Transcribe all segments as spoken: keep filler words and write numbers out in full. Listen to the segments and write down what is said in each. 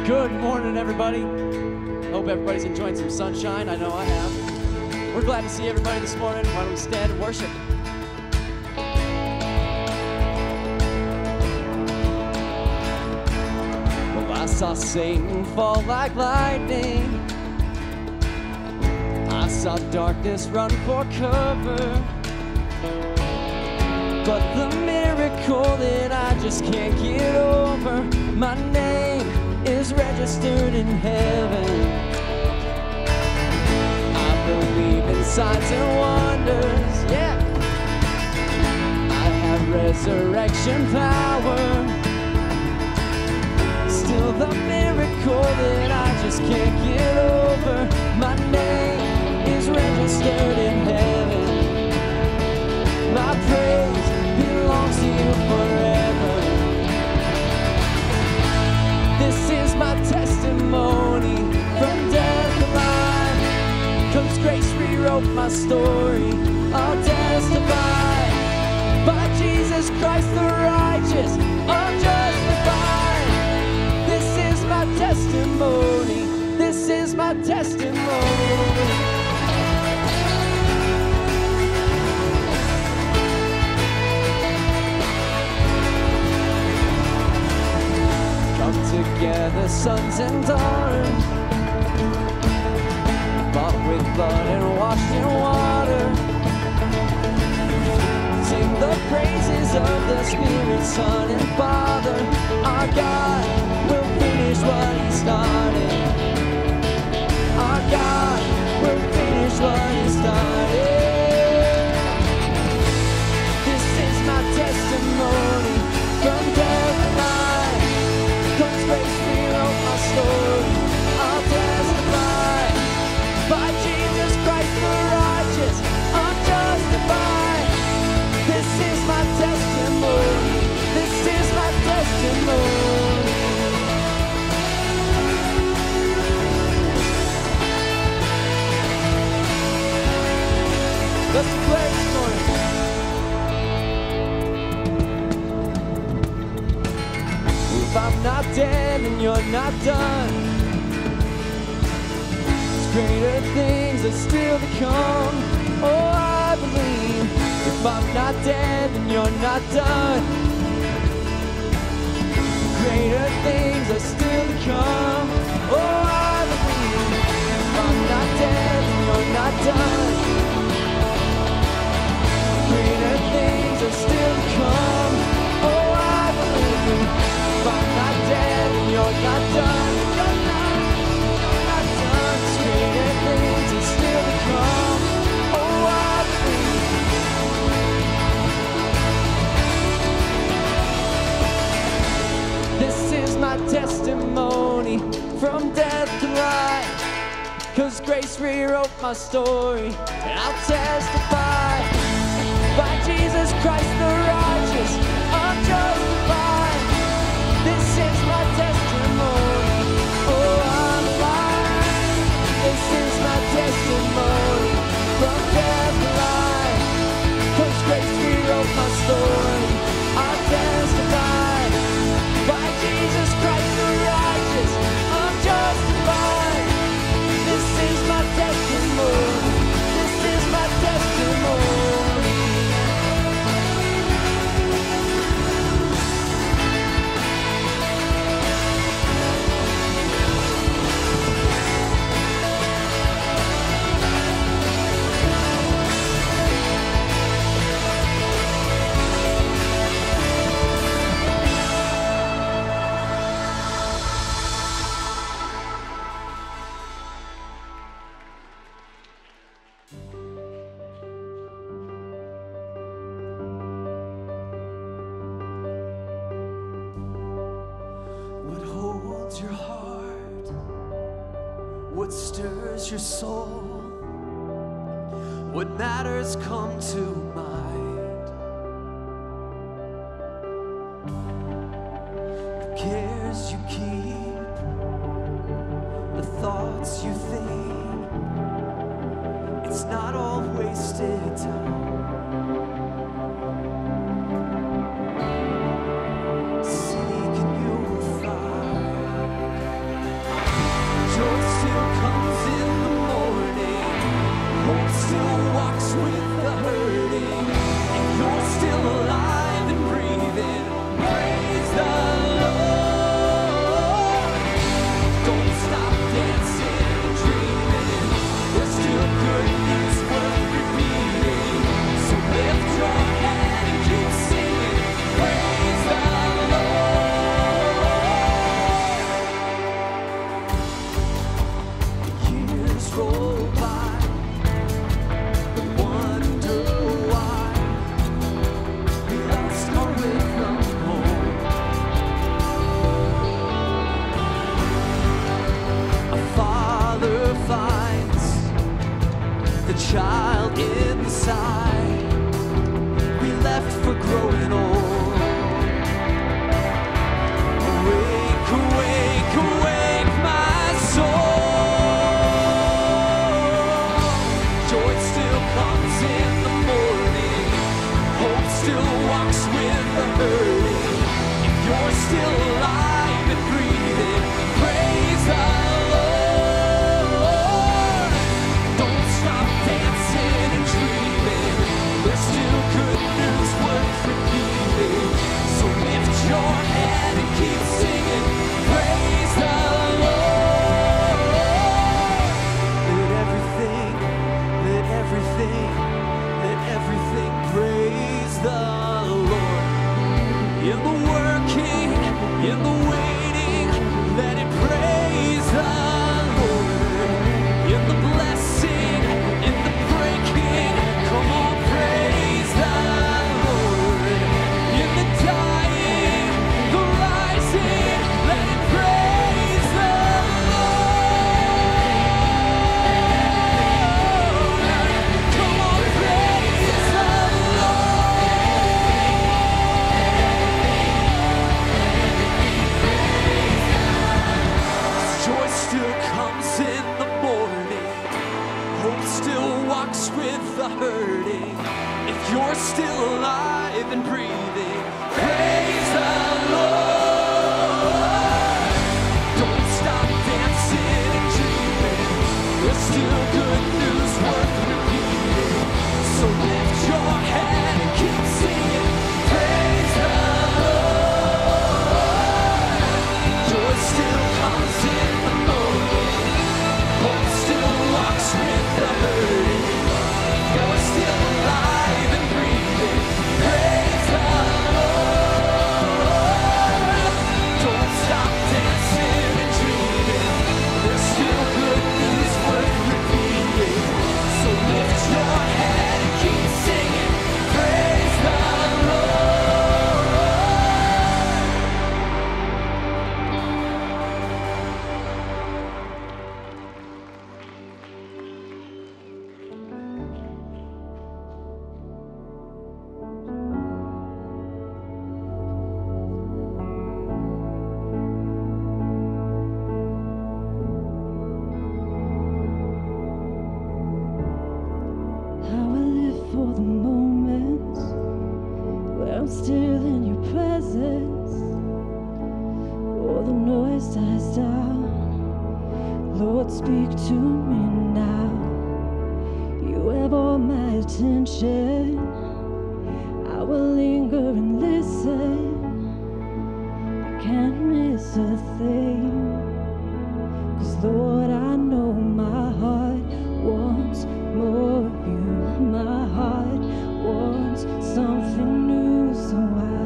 Good morning, everybody. Hope everybody's enjoying some sunshine. I know I have. We're glad to see everybody this morning. Why don't we stand and worship? Well, I saw Satan fall like lightning. I saw darkness run for cover. But the miracle that I just can't get over, my name is registered in heaven. I believe in signs and wonders, yeah. I have resurrection power. Still the miracle that I just can't get over, my name is registered in heaven. My praise belongs to you forever. This is my testimony, from death to life. 'Cause grace rewrote my story, I'll testify. By Jesus Christ the righteous, I'm justified. This is my testimony, this is my testimony. Together, sons and daughters, bought with blood and washed in water. Sing the praises of the Spirit, Son, and Father. Our God will finish what He started. Our God will finish what He started. This is my testimony, from death to life. 'Cause grace rewrote my story, I'll testify. By Jesus Christ the righteous, I'm justified. This is my testimony, this is my testimony. Let's declare this morning. If I'm not dead and you're not done, there's greater things that still to come. Oh, I believe. If I'm not dead and you're not done, greater things are still to come. Oh, I believe. If I'm not dead and you're not done, greater things are still to come. Oh, I believe. If I'm not dead and you're not done, you're not, you're not done. Greater things are still to come. Oh, I believe. This is my testimony, from death to life. 'Cause grace rewrote my story, and I'll testify. By Jesus Christ the righteous, I'm justified. This is my testimony, oh, I'm alive. This is my testimony, from death to life. 'Cause grace rewrote my story, I'll testify. By Jesus Christ the righteous, I'm justified. This is my testimony, this is my testimony. What stirs your soul? What matters come to mind? The cares you keep, the thoughts you think, it's not all wasted time. Seek and you'll find. the child inside. We left for growing old. Awake, awake, awake, my soul. Joy still comes in the morning. Hope still walks with the hurting. If you're still alive and breathing, praise the Lord. Don't stop dancing and dreaming. There's still good news worth repeating. So lift your head and keep singing. Praise the Lord. Let everything, let everything, let everything praise the Lord. In the working, in the waiting, let it praise the Lord. In the blessing, in the breaking, come on, praise the Lord. In the dying, the rising, let it praise the Lord. Come on, praise the Joy still comes in the morning. Hope still walks with the hurting. If you're still alive and breathing, praise the Lord. Don't stop dancing and dreaming. There's still good news worth repeating. So lift your head and keep singing. Praise the Lord. Joy still comes in the morning. Hope still walks with the hurting. You're still alive and breathing. Praise the Lord. Don't stop dancing and dreaming. There's still good news worth repeating. So lift your head and keep singing. Praise the How I live for the moments where I'm still in your presence. All the noise dies down. Lord, speak to me now. You have all my attention. I will linger and listen. I can't miss a thing. 'Cause Lord, I know my heart wants more of you. My heart wants something new, so I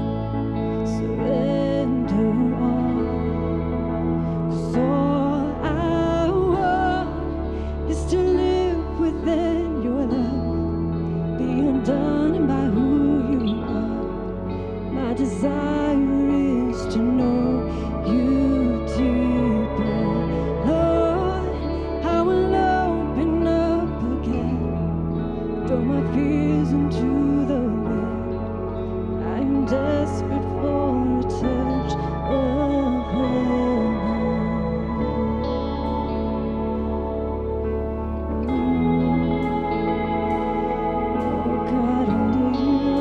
surrender all. 'Cause all I want is to live within your love, be undone by who you are. My desire is to know you deeper. Lord, I will open up again, throw my fears into the wind. I am desperate for a touch of heaven. Oh God, I need you.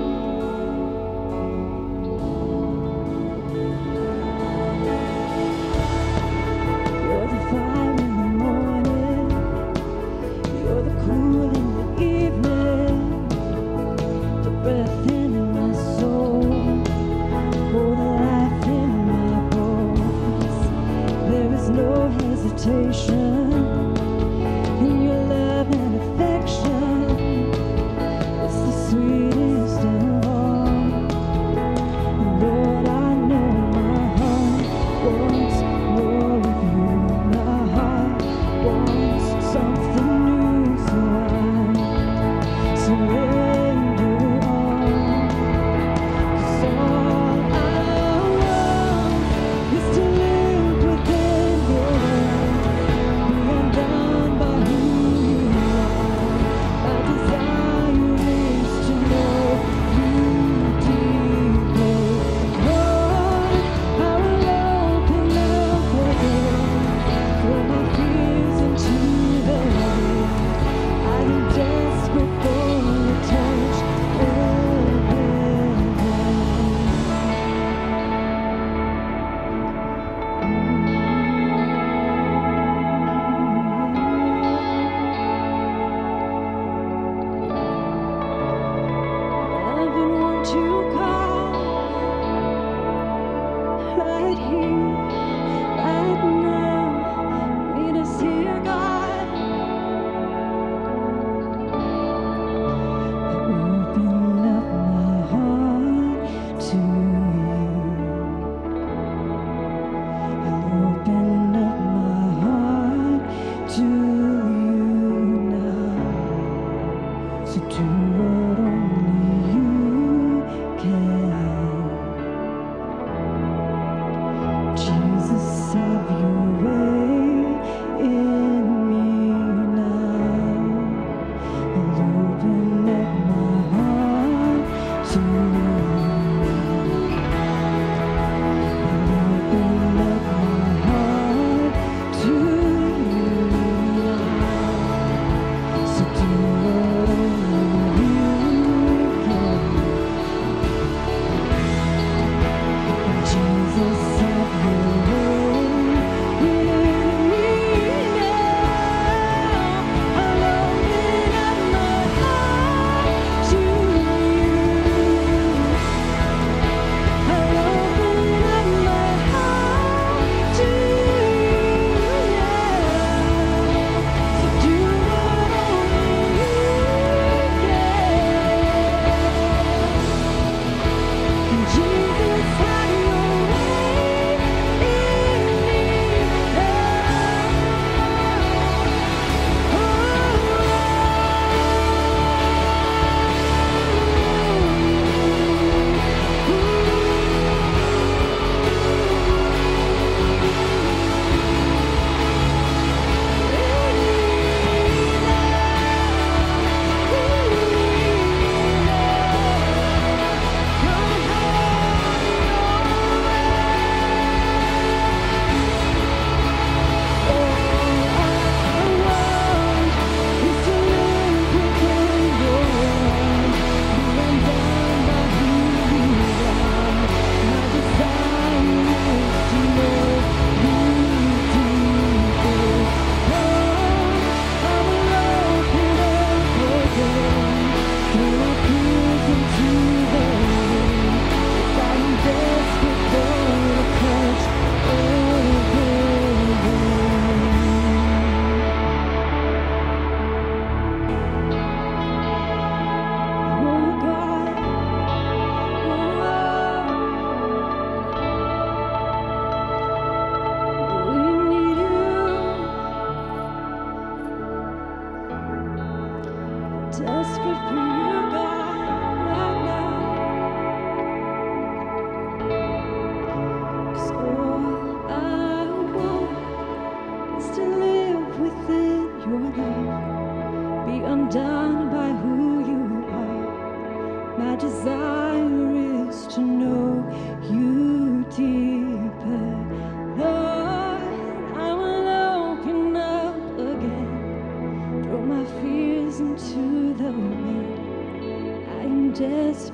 You're the fire in the morning. You're the cool in the evening. The breath in my soul. Oh, the life in my bones. There is no hesitation in your love and affection. It's the sweetest of all. Lord, I know my heart wants more of you. My heart wants something new, so I surrender all. 'Cause all I want is to live within your love, be undone by who you are.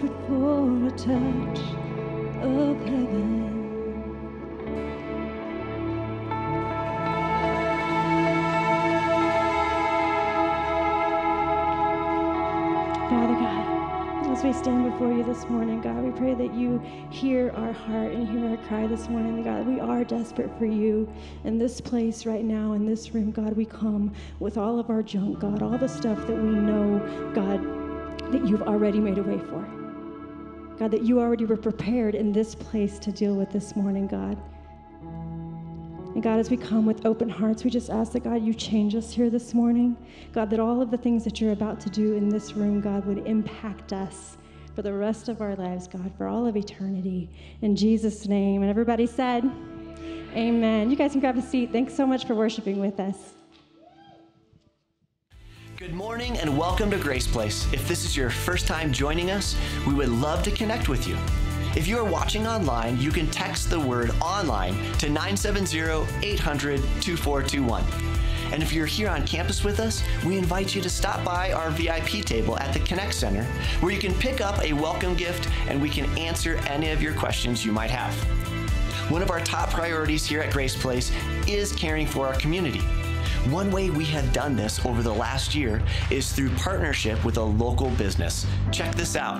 desperate for a touch of heaven. Father God, as we stand before you this morning, God, we pray that you hear our heart and hear our cry this morning. God, we are desperate for you in this place right now, in this room. God, we come with all of our junk, God, all the stuff that we know, God, that you've already made a way for. God, that you already were prepared in this place to deal with this morning, God. And God, as we come with open hearts, we just ask that, God, you change us here this morning. God, that all of the things that you're about to do in this room, God, would impact us for the rest of our lives, God, for all of eternity. In Jesus' name. And everybody said, amen. You guys can grab a seat. Thanks so much for worshiping with us. Good morning and welcome to Grace Place. If this is your first time joining us, we would love to connect with you. If you are watching online, you can text the word online to nine seven zero, eight hundred, two four two one. And if you're here on campus with us, we invite you to stop by our V I P table at the Connect Center, where you can pick up a welcome gift and we can answer any of your questions you might have. One of our top priorities here at Grace Place is caring for our community. One way we have done this over the last year is through partnership with a local business. Check this out.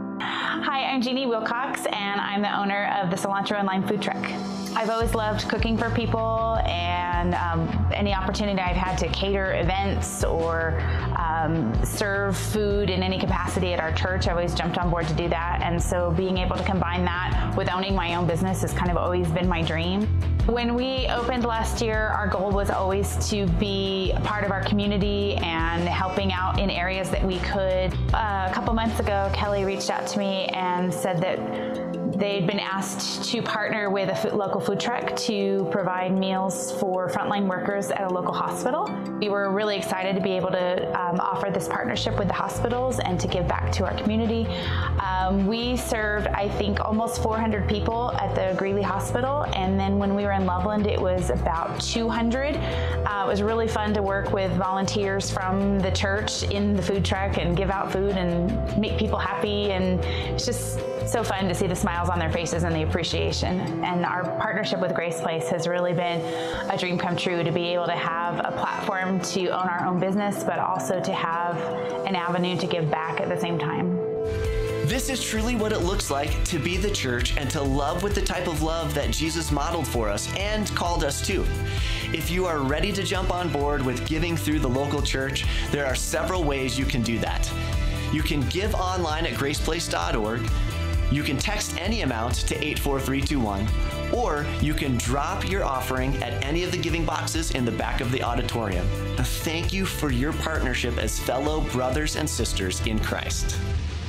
Hi, I'm Jeannie Wilcox, and I'm the owner of the Cilantro and Lime Food Truck. I've always loved cooking for people, and um, any opportunity I've had to cater events or um, serve food in any capacity at our church, I've always jumped on board to do that. And so being able to combine that with owning my own business has kind of always been my dream. When we opened last year, our goal was always to be a part of our community and helping out in areas that we could. Uh, a couple months ago, Kelly reached out to me and said that they'd been asked to partner with a food, local food truck to provide meals for frontline workers at a local hospital. We were really excited to be able to um, offer this partnership with the hospitals and to give back to our community. Um, we served, I think, almost four hundred people at the Greeley Hospital, and then when we were in Loveland, it was about two hundred. Uh, it was really fun to work with volunteers from the church in the food truck and give out food and make people happy, and it's just so fun to see the smiles on their faces and the appreciation. And our partnership with Grace Place has really been a dream come true, to be able to have a platform to own our own business, but also to have an avenue to give back at the same time. This is truly what it looks like to be the church and to love with the type of love that Jesus modeled for us and called us to. If you are ready to jump on board with giving through the local church, there are several ways you can do that. You can give online at grace place dot org. You can text any amount to eight four three two one, or you can drop your offering at any of the giving boxes in the back of the auditorium. Thank you for your partnership as fellow brothers and sisters in Christ.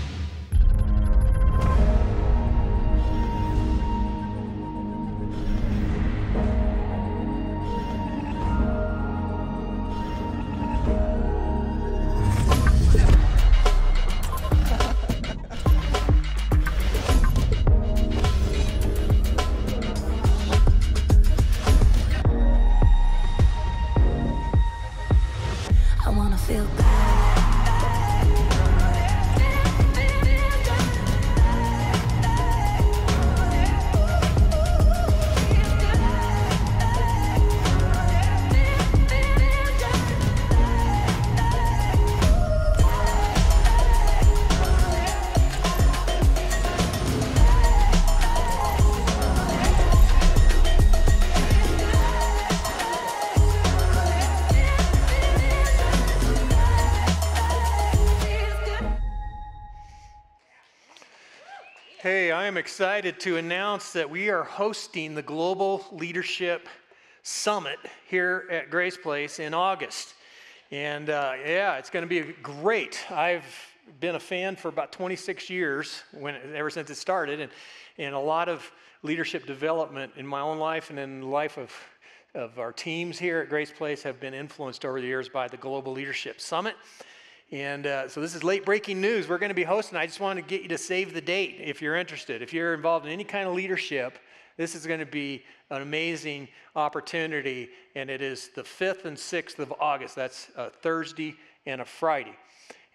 Hey, I am excited to announce that we are hosting the Global Leadership Summit here at Grace Place in August. And uh, yeah, it's going to be great. I've been a fan for about twenty-six years, when ever since it started, and, and a lot of leadership development in my own life and in the life of, of our teams here at Grace Place have been influenced over the years by the Global Leadership Summit. And uh, so this is late breaking news. We're going to be hosting. I just want to get you to save the date if you're interested. If you're involved in any kind of leadership, this is going to be an amazing opportunity. And it is the fifth and sixth of August. That's a Thursday and a Friday.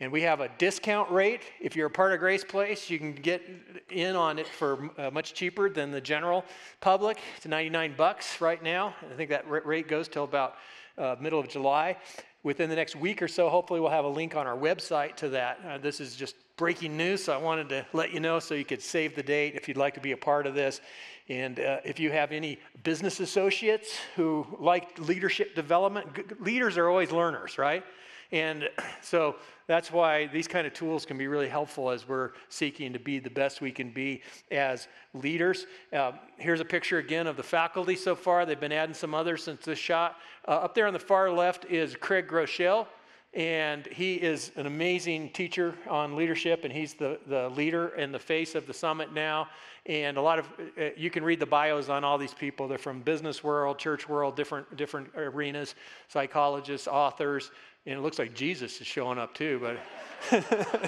And we have a discount rate. If you're a part of Grace Place, you can get in on it for uh, much cheaper than the general public. It's ninety-nine bucks right now. I think that rate goes till about uh, middle of July. Within the next week or so, hopefully we'll have a link on our website to that. Uh, this is just breaking news, so I wanted to let you know so you could save the date if you'd like to be a part of this. And uh, if you have any business associates who like leadership development, g- leaders are always learners, right? And so that's why these kind of tools can be really helpful as we're seeking to be the best we can be as leaders. Uh, here's a picture again of the faculty so far. They've been adding some others since this shot. Uh, up there on the far left is Craig Groeschel, and he is an amazing teacher on leadership, and he's the, the leader and the face of the summit now. And a lot of, uh, you can read the bios on all these people. They're from business world, church world, different, different arenas, psychologists, authors. And it looks like Jesus is showing up too, but.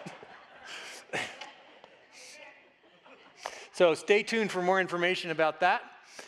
So stay tuned for more information about that.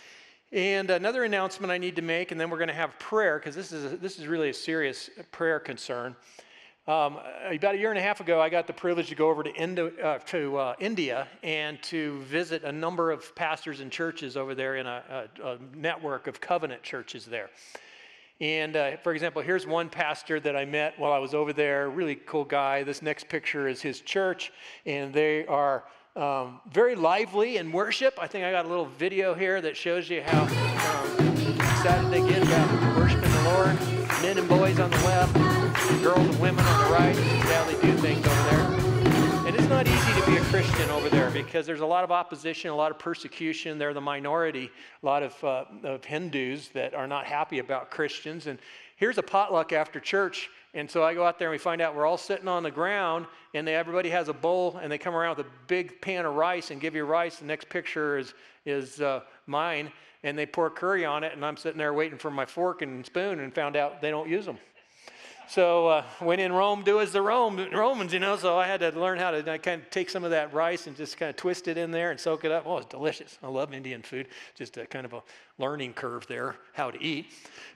And another announcement I need to make, and then we're going to have prayer, because this is a, this is really a serious prayer concern. Um, about a year and a half ago, I got the privilege to go over to, Indo, uh, to uh, India and to visit a number of pastors and churches over there in a, a, a network of covenant churches there. And uh, for example, here's one pastor that I met while I was over there, really cool guy. This next picture is his church, and they are um, very lively in worship. I think I got a little video here that shows you how um, excited they get about worshiping the Lord. Men and boys on the left, girls and women on the right. That's how they do things over there. And it's not easy to be a Christian over there because there's a lot of opposition, a lot of persecution. They're the minority, a lot of, uh, of Hindus that are not happy about Christians. And here's a potluck after church. And so I go out there and we find out we're all sitting on the ground, and they, everybody has a bowl, and they come around with a big pan of rice and give you rice. The next picture is, is uh, mine, and they pour curry on it, and I'm sitting there waiting for my fork and spoon and found out they don't use them. So uh, when in Rome, do as the Rome, Romans, you know, so I had to learn how to I kind of take some of that rice and just kind of twist it in there and soak it up. Oh, it's delicious. I love Indian food. Just a kind of a learning curve there, how to eat.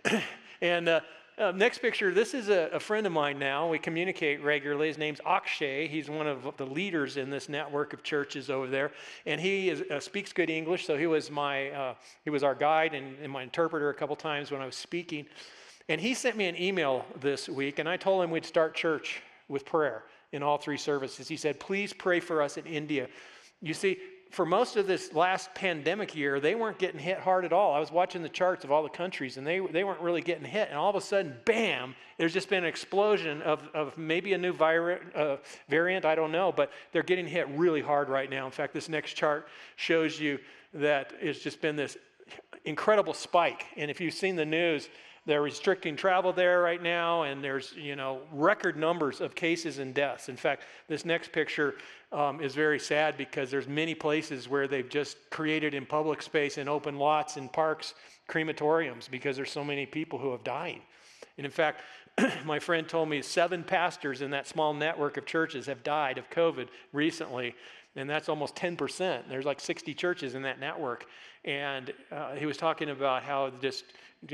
and uh, uh, next picture, this is a, a friend of mine now. We communicate regularly. His name's Akshay. He's one of the leaders in this network of churches over there. And he is, uh, speaks good English, so he was, my, uh, he was our guide and, and my interpreter a couple times when I was speaking. And he sent me an email this week, and I told him we'd start church with prayer in all three services. He said, please pray for us in India. You see, for most of this last pandemic year, they weren't getting hit hard at all. I was watching the charts of all the countries, and they, they weren't really getting hit. And all of a sudden, bam, there's just been an explosion of, of maybe a new vir- uh, variant, I don't know, but they're getting hit really hard right now. In fact, this next chart shows you that it's just been this incredible spike. And if you've seen the news, they're restricting travel there right now, and there's, you know, record numbers of cases and deaths. In fact, this next picture um, is very sad because there's many places where they've just created in public space, in open lots, in parks, crematoriums, because there's so many people who have died. And in fact, my friend told me seven pastors in that small network of churches have died of COVID recently, and that's almost ten percent. There's like sixty churches in that network. And uh, he was talking about how just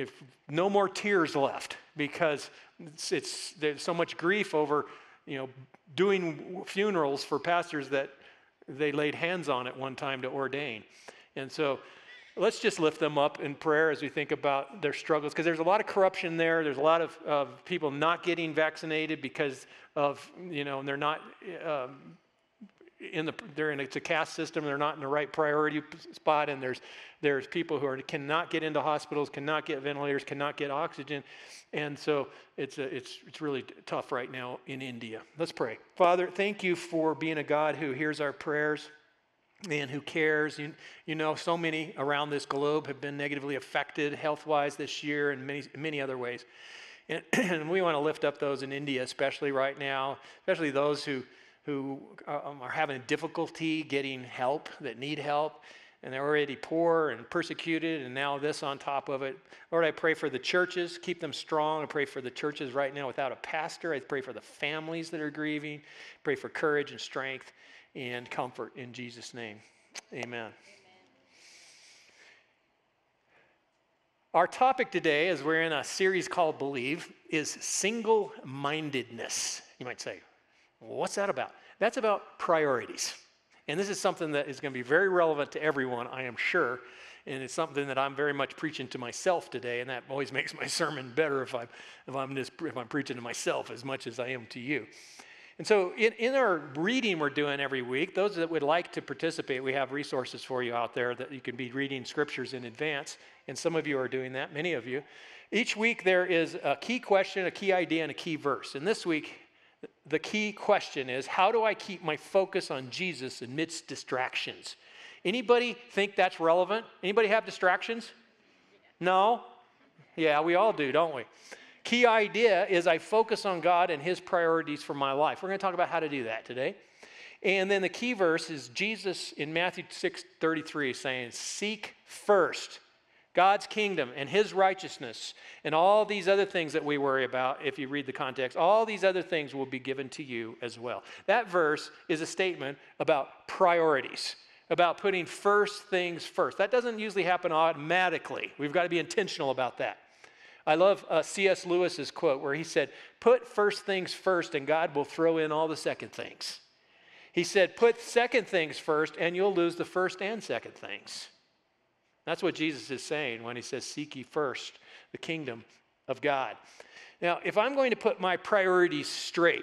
no more tears left because it's, it's there's so much grief over, you know, doing funerals for pastors that they laid hands on at one time to ordain. And so let's just lift them up in prayer as we think about their struggles, because there's a lot of corruption there. There's a lot of, of people not getting vaccinated because of, you know, they're not um, in the they're in a, it's a caste system. They're not in the right priority spot, and there's there's people who are cannot get into hospitals, cannot get ventilators, cannot get oxygen, and so it's a, it's it's really tough right now in India. Let's pray. Father, thank you for being a God who hears our prayers and who cares. You, you know, so many around this globe have been negatively affected health-wise this year and many many other ways, and, and we want to lift up those in India, especially right now, especially those who. who um, are having difficulty getting help, that need help, and they're already poor and persecuted, and now this on top of it. Lord, I pray for the churches, keep them strong. I pray for the churches right now without a pastor. I pray for the families that are grieving. I pray for courage and strength and comfort in Jesus' name. Amen. Amen. Our topic today, as we're in a series called Believe, is single-mindedness. You might say, well, what's that about? That's about priorities. And this is something that is going to be very relevant to everyone, I am sure. And it's something that I'm very much preaching to myself today, and that always makes my sermon better if I'm, if I'm, just, if I'm preaching to myself as much as I am to you. And so in, in our reading we're doing every week, those that would like to participate, we have resources for you out there that you can be reading scriptures in advance, and some of you are doing that, many of you. Each week there is a key question, a key idea, and a key verse. And this week, the key question is, how do I keep my focus on Jesus amidst distractions? Anybody think that's relevant? Anybody have distractions? No? Yeah, we all do, don't we? Key idea is I focus on God and his priorities for my life. We're going to talk about how to do that today. And then the key verse is Jesus in Matthew six thirty-three saying, seek first God's kingdom and his righteousness and all these other things that we worry about, if you read the context, all these other things will be given to you as well. That verse is a statement about priorities, about putting first things first. That doesn't usually happen automatically. We've got to be intentional about that. I love uh, C S Lewis's quote where he said, put first things first and God will throw in all the second things. He said, put second things first and you'll lose the first and second things. That's what Jesus is saying when he says, seek ye first the kingdom of God. Now, if I'm going to put my priorities straight,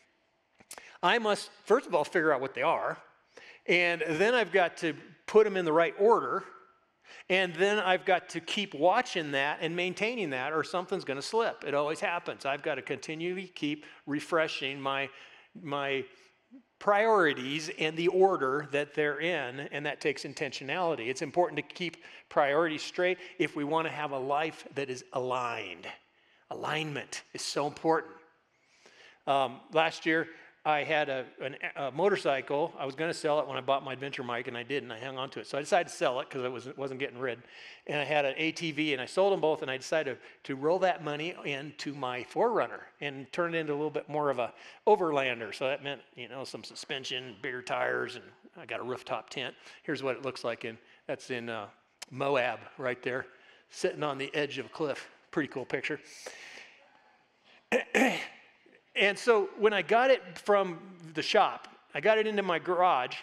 I must, first of all, figure out what they are. And then I've got to put them in the right order. And then I've got to keep watching that and maintaining that, or something's going to slip. It always happens. I've got to continually keep refreshing my, my priorities and the order that they're in, and that takes intentionality. It's important to keep priorities straight if we want to have a life that is aligned. Alignment is so important. Um, last year, I had a, an, a motorcycle. I was going to sell it when I bought my adventure bike, and I didn't. I hung on to it. So I decided to sell it because it wasn't, wasn't getting rid. And I had an A T V, and I sold them both, and I decided to, to roll that money into my four runner and turn it into a little bit more of a overlander. So that meant, you know, some suspension, bigger tires, and I got a rooftop tent. Here's what it looks like in, that's in uh, Moab right there, sitting on the edge of a cliff. Pretty cool picture. And so when I got it from the shop, I got it into my garage,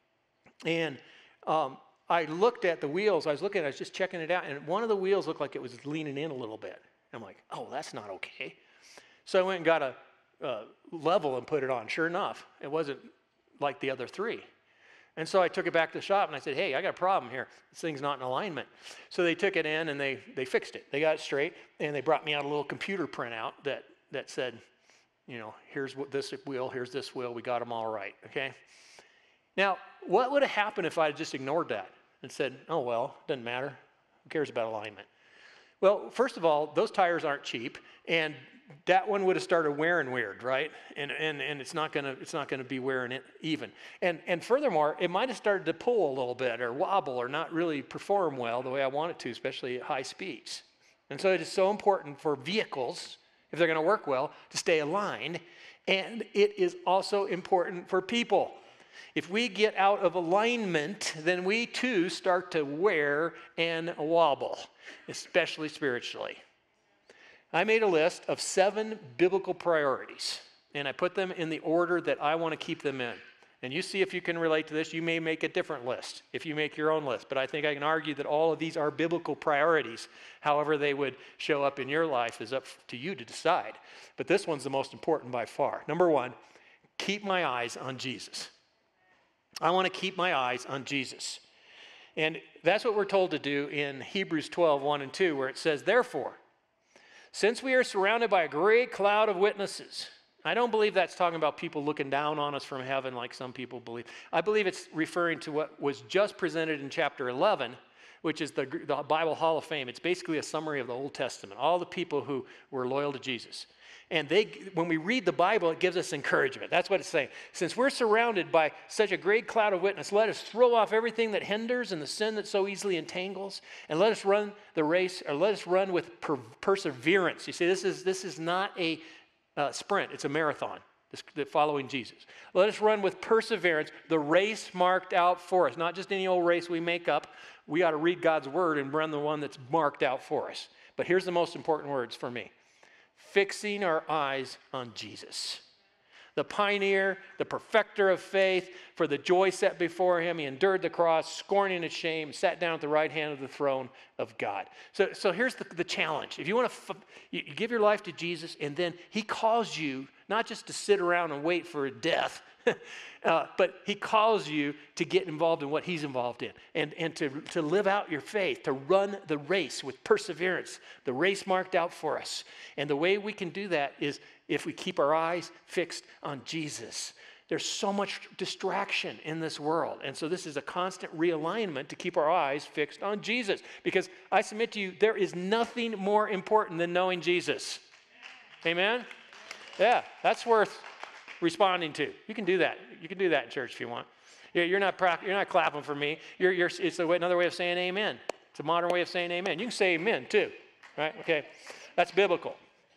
and um, I looked at the wheels. I was looking, I was just checking it out, and one of the wheels looked like it was leaning in a little bit. I'm like, oh, that's not okay. So I went and got a, a level and put it on. Sure enough, it wasn't like the other three. And so I took it back to the shop, and I said, hey, I got a problem here. This thing's not in alignment. So they took it in, and they, they fixed it. They got it straight, and they brought me out a little computer printout that, that said, you know, here's what this wheel, here's this wheel, we got them all right, okay? Now, what would have happened if I had just ignored that and said, oh, well, doesn't matter. Who cares about alignment? Well, first of all, those tires aren't cheap, and that one would have started wearing weird, right? And and and it's not gonna it's not gonna be wearing it even. And and furthermore, it might have started to pull a little bit or wobble or not really perform well the way I want it to, especially at high speeds. And so it is so important for vehicles, if they're going to work well, to stay aligned. And it is also important for people. If we get out of alignment, then we too start to wear and wobble, especially spiritually. I made a list of seven biblical priorities, and I put them in the order that I want to keep them in. And you see if you can relate to this. You may make a different list if you make your own list. But I think I can argue that all of these are biblical priorities. However they would show up in your life is up to you to decide. But this one's the most important by far. Number one, keep my eyes on Jesus. I want to keep my eyes on Jesus. And that's what we're told to do in Hebrews twelve, one and two, where it says, therefore, since we are surrounded by a great cloud of witnesses. I don't believe that's talking about people looking down on us from heaven like some people believe. I believe it's referring to what was just presented in chapter eleven, which is the, the Bible Hall of Fame. It's basically a summary of the Old Testament, all the people who were loyal to Jesus. And they, when we read the Bible, it gives us encouragement. That's what it's saying. Since we're surrounded by such a great cloud of witness, let us throw off everything that hinders and the sin that so easily entangles, and let us run the race, or let us run with per- perseverance. You see, this is this is not a Uh, sprint, it's a marathon, this, the following Jesus. Let us run with perseverance the race marked out for us, not just any old race we make up. We ought to read God's word and run the one that's marked out for us. But here's the most important words for me. Fixing our eyes on Jesus. The pioneer, the perfecter of faith, for the joy set before him, he endured the cross, scorning its shame, sat down at the right hand of the throne of God. So, so here's the, the challenge. If you want to, you, you give your life to Jesus, and then he calls you not just to sit around and wait for a death, uh, but he calls you to get involved in what he's involved in, and, and to, to live out your faith, to run the race with perseverance, the race marked out for us. And the way we can do that is if we keep our eyes fixed on Jesus. There's so much distraction in this world. And so this is a constant realignment to keep our eyes fixed on Jesus. Because I submit to you, there is nothing more important than knowing Jesus. Amen? Yeah, that's worth responding to. You can do that. You can do that in church if you want. You're not, you're not clapping for me. You're, you're, it's another way of saying amen. It's a modern way of saying amen. You can say amen too, right? Okay, that's biblical.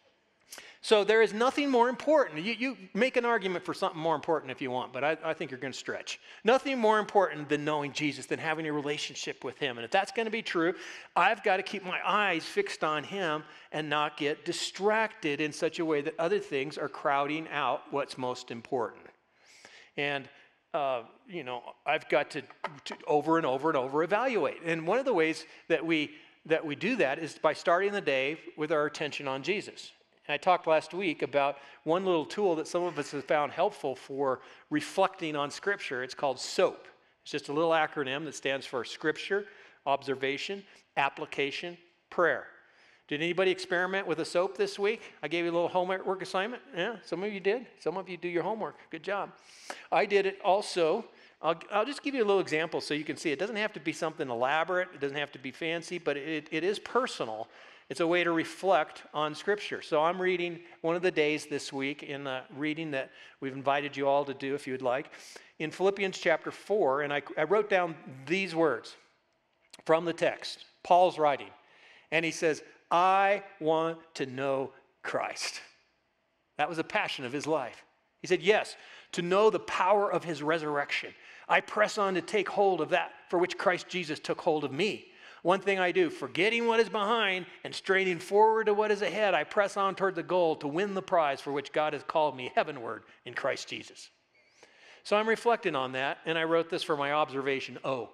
So there is nothing more important. You, you make an argument for something more important if you want, but I, I think you're going to stretch. Nothing more important than knowing Jesus, than having a relationship with him. And if that's going to be true, I've got to keep my eyes fixed on him and not get distracted in such a way that other things are crowding out what's most important. And, uh, you know, I've got to, to over and over and over evaluate. And one of the ways that we, that we do that is by starting the day with our attention on Jesus. And I talked last week about one little tool that some of us have found helpful for reflecting on Scripture. It's called SOAP. It's just a little acronym that stands for Scripture, Observation, Application, Prayer. Did anybody experiment with a SOAP this week? I gave you a little homework assignment. Yeah, some of you did. Some of you do your homework. Good job. I did it also. I'll, I'll just give you a little example so you can see. It doesn't have to be something elaborate. It doesn't have to be fancy, but it, it is personal. It's a way to reflect on Scripture. So I'm reading one of the days this week in the reading that we've invited you all to do if you would like, in Philippians chapter four, and I, I wrote down these words from the text. Paul's writing, and he says, I want to know Christ. That was a passion of his life. He said, yes, to know the power of his resurrection. I press on to take hold of that for which Christ Jesus took hold of me. One thing I do, forgetting what is behind and straining forward to what is ahead, I press on toward the goal to win the prize for which God has called me heavenward in Christ Jesus. So I'm reflecting on that, and I wrote this for my observation. Oh,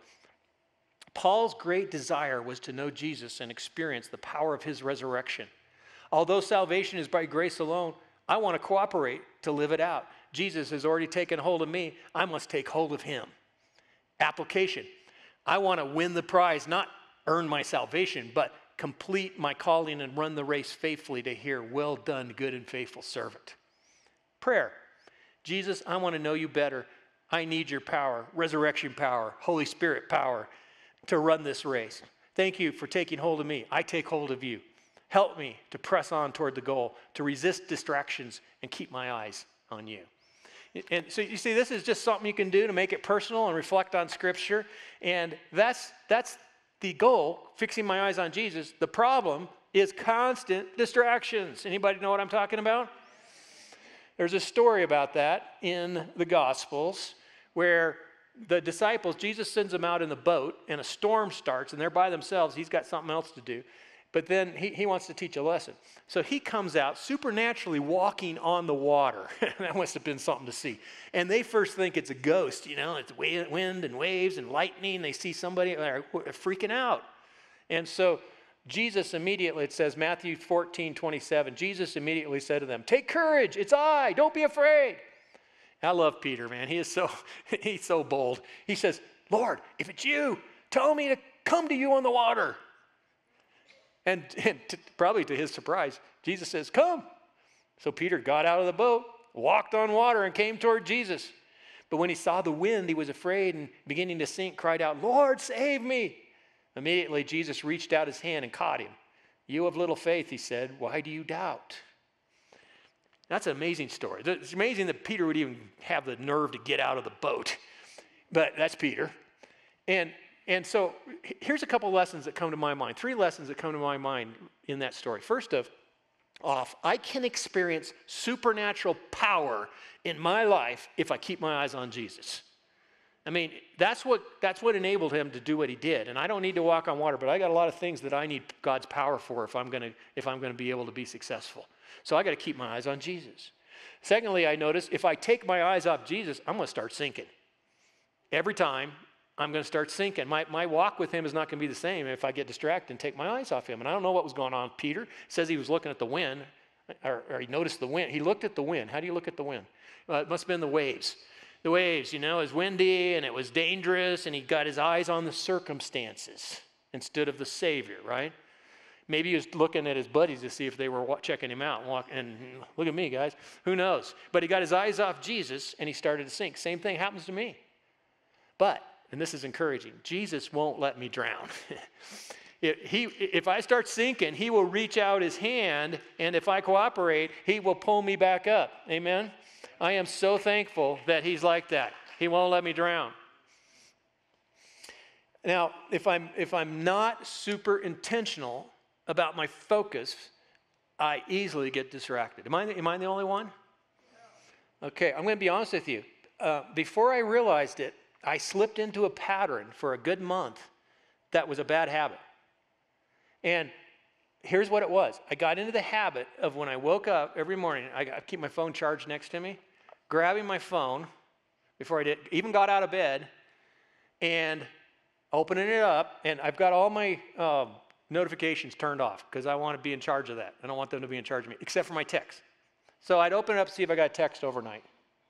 Paul's great desire was to know Jesus and experience the power of his resurrection. Although salvation is by grace alone, I want to cooperate to live it out. Jesus has already taken hold of me. I must take hold of him. Application. I want to win the prize, not earn my salvation, but complete my calling and run the race faithfully to hear, well done, good and faithful servant. Prayer. Jesus, I want to know you better. I need your power, resurrection power, Holy Spirit power to run this race. Thank you for taking hold of me. I take hold of you. Help me to press on toward the goal, to resist distractions and keep my eyes on you. And so you see, this is just something you can do to make it personal and reflect on Scripture. And that's, that's the goal, fixing my eyes on Jesus. The problem is constant distractions. Anybody know what I'm talking about? There's a story about that in the Gospels where the disciples, Jesus sends them out in the boat and a storm starts and they're by themselves. He's got something else to do. But then he, he wants to teach a lesson. So he comes out supernaturally walking on the water. That must have been something to see. And they first think it's a ghost, you know, it's wind and waves and lightning. They see somebody, they're freaking out. And so Jesus immediately, it says Matthew fourteen twenty-seven, Jesus immediately said to them, take courage, it's I, don't be afraid. I love Peter, man. He is so, he's so bold. He says, Lord, if it's you, tell me to come to you on the water. And, and to, probably to his surprise, Jesus says, come. So Peter got out of the boat, walked on water, and came toward Jesus. But when he saw the wind, he was afraid and beginning to sink, cried out, Lord, save me. Immediately, Jesus reached out his hand and caught him. You of little faith, he said, why do you doubt? That's an amazing story. It's amazing that Peter would even have the nerve to get out of the boat. But that's Peter. And And so here's a couple of lessons that come to my mind, three lessons that come to my mind in that story. First of off, I can experience supernatural power in my life if I keep my eyes on Jesus. I mean, that's what, that's what enabled him to do what he did. And I don't need to walk on water, but I got a lot of things that I need God's power for if I'm going to, if I'm going to be able to be successful. So I got to keep my eyes on Jesus. Secondly, I notice if I take my eyes off Jesus, I'm going to start sinking. Every time, I'm going to start sinking. My, my walk with him is not going to be the same if I get distracted and take my eyes off him. And I don't know what was going on. Peter says he was looking at the wind, or, or he noticed the wind. He looked at the wind. How do you look at the wind? Well, it must have been the waves. The waves, you know, it was windy and it was dangerous, and he got his eyes on the circumstances instead of the Savior, right? Maybe he was looking at his buddies to see if they were checking him out. And, walk, and look at me, guys. Who knows? But he got his eyes off Jesus, and he started to sink. Same thing happens to me. But, and this is encouraging, Jesus won't let me drown. if, he, if I start sinking, he will reach out his hand, and if I cooperate, he will pull me back up. Amen? I am so thankful that he's like that. He won't let me drown. Now, if I'm, if I'm not super intentional about my focus, I easily get distracted. Am I, am I the only one? Okay, I'm going to be honest with you. Uh, before I realized it, I slipped into a pattern for a good month that was a bad habit. And here's what it was. I got into the habit of when I woke up every morning, I, I keep my phone charged next to me, grabbing my phone before I did, even got out of bed, and opening it up, and I've got all my um, notifications turned off because I want to be in charge of that. I don't want them to be in charge of me, except for my text. So I'd open it up to see if I got a text overnight.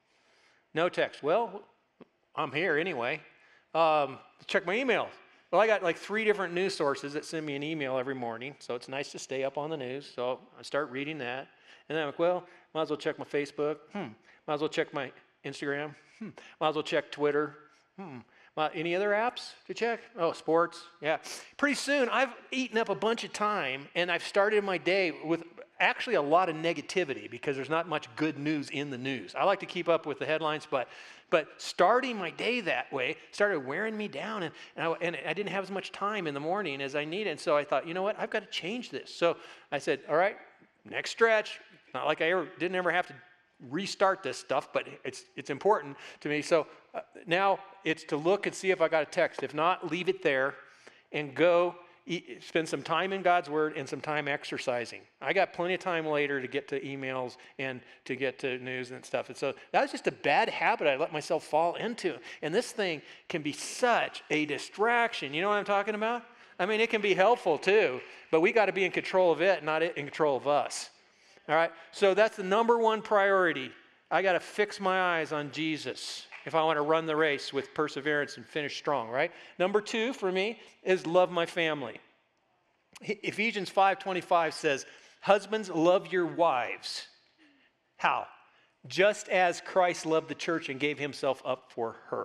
No text. Well, I'm here anyway. Um, check my emails. Well, I got like three different news sources that send me an email every morning, so it's nice to stay up on the news. So I start reading that, and then I'm like, well, might as well check my Facebook. Hmm. Might as well check my Instagram. Hmm. Might as well check Twitter. Hmm. Uh, any other apps to check? Oh, sports. Yeah. Pretty soon, I've eaten up a bunch of time, and I've started my day with actually a lot of negativity because there's not much good news in the news. I like to keep up with the headlines, but but starting my day that way started wearing me down, and, and, I, and I didn't have as much time in the morning as I needed. And so I thought, you know what? I've got to change this. So I said, all right, next stretch. Not like I ever didn't ever have to restart this stuff, but it's it's important to me. So uh, now it's to look and see if I got a text. If not, leave it there and go eat, spend some time in God's Word and some time exercising. I got plenty of time later to get to emails and to get to news and stuff. And so that was just a bad habit I let myself fall into. And this thing can be such a distraction. You know what I'm talking about? I mean, it can be helpful too, but we got to be in control of it, not it in control of us. All right, so that's the number one priority. I got to fix my eyes on Jesus if I want to run the race with perseverance and finish strong, right? Number two for me is love my family. Ephesians five twenty-five says, husbands, love your wives. How? Just as Christ loved the church and gave himself up for her.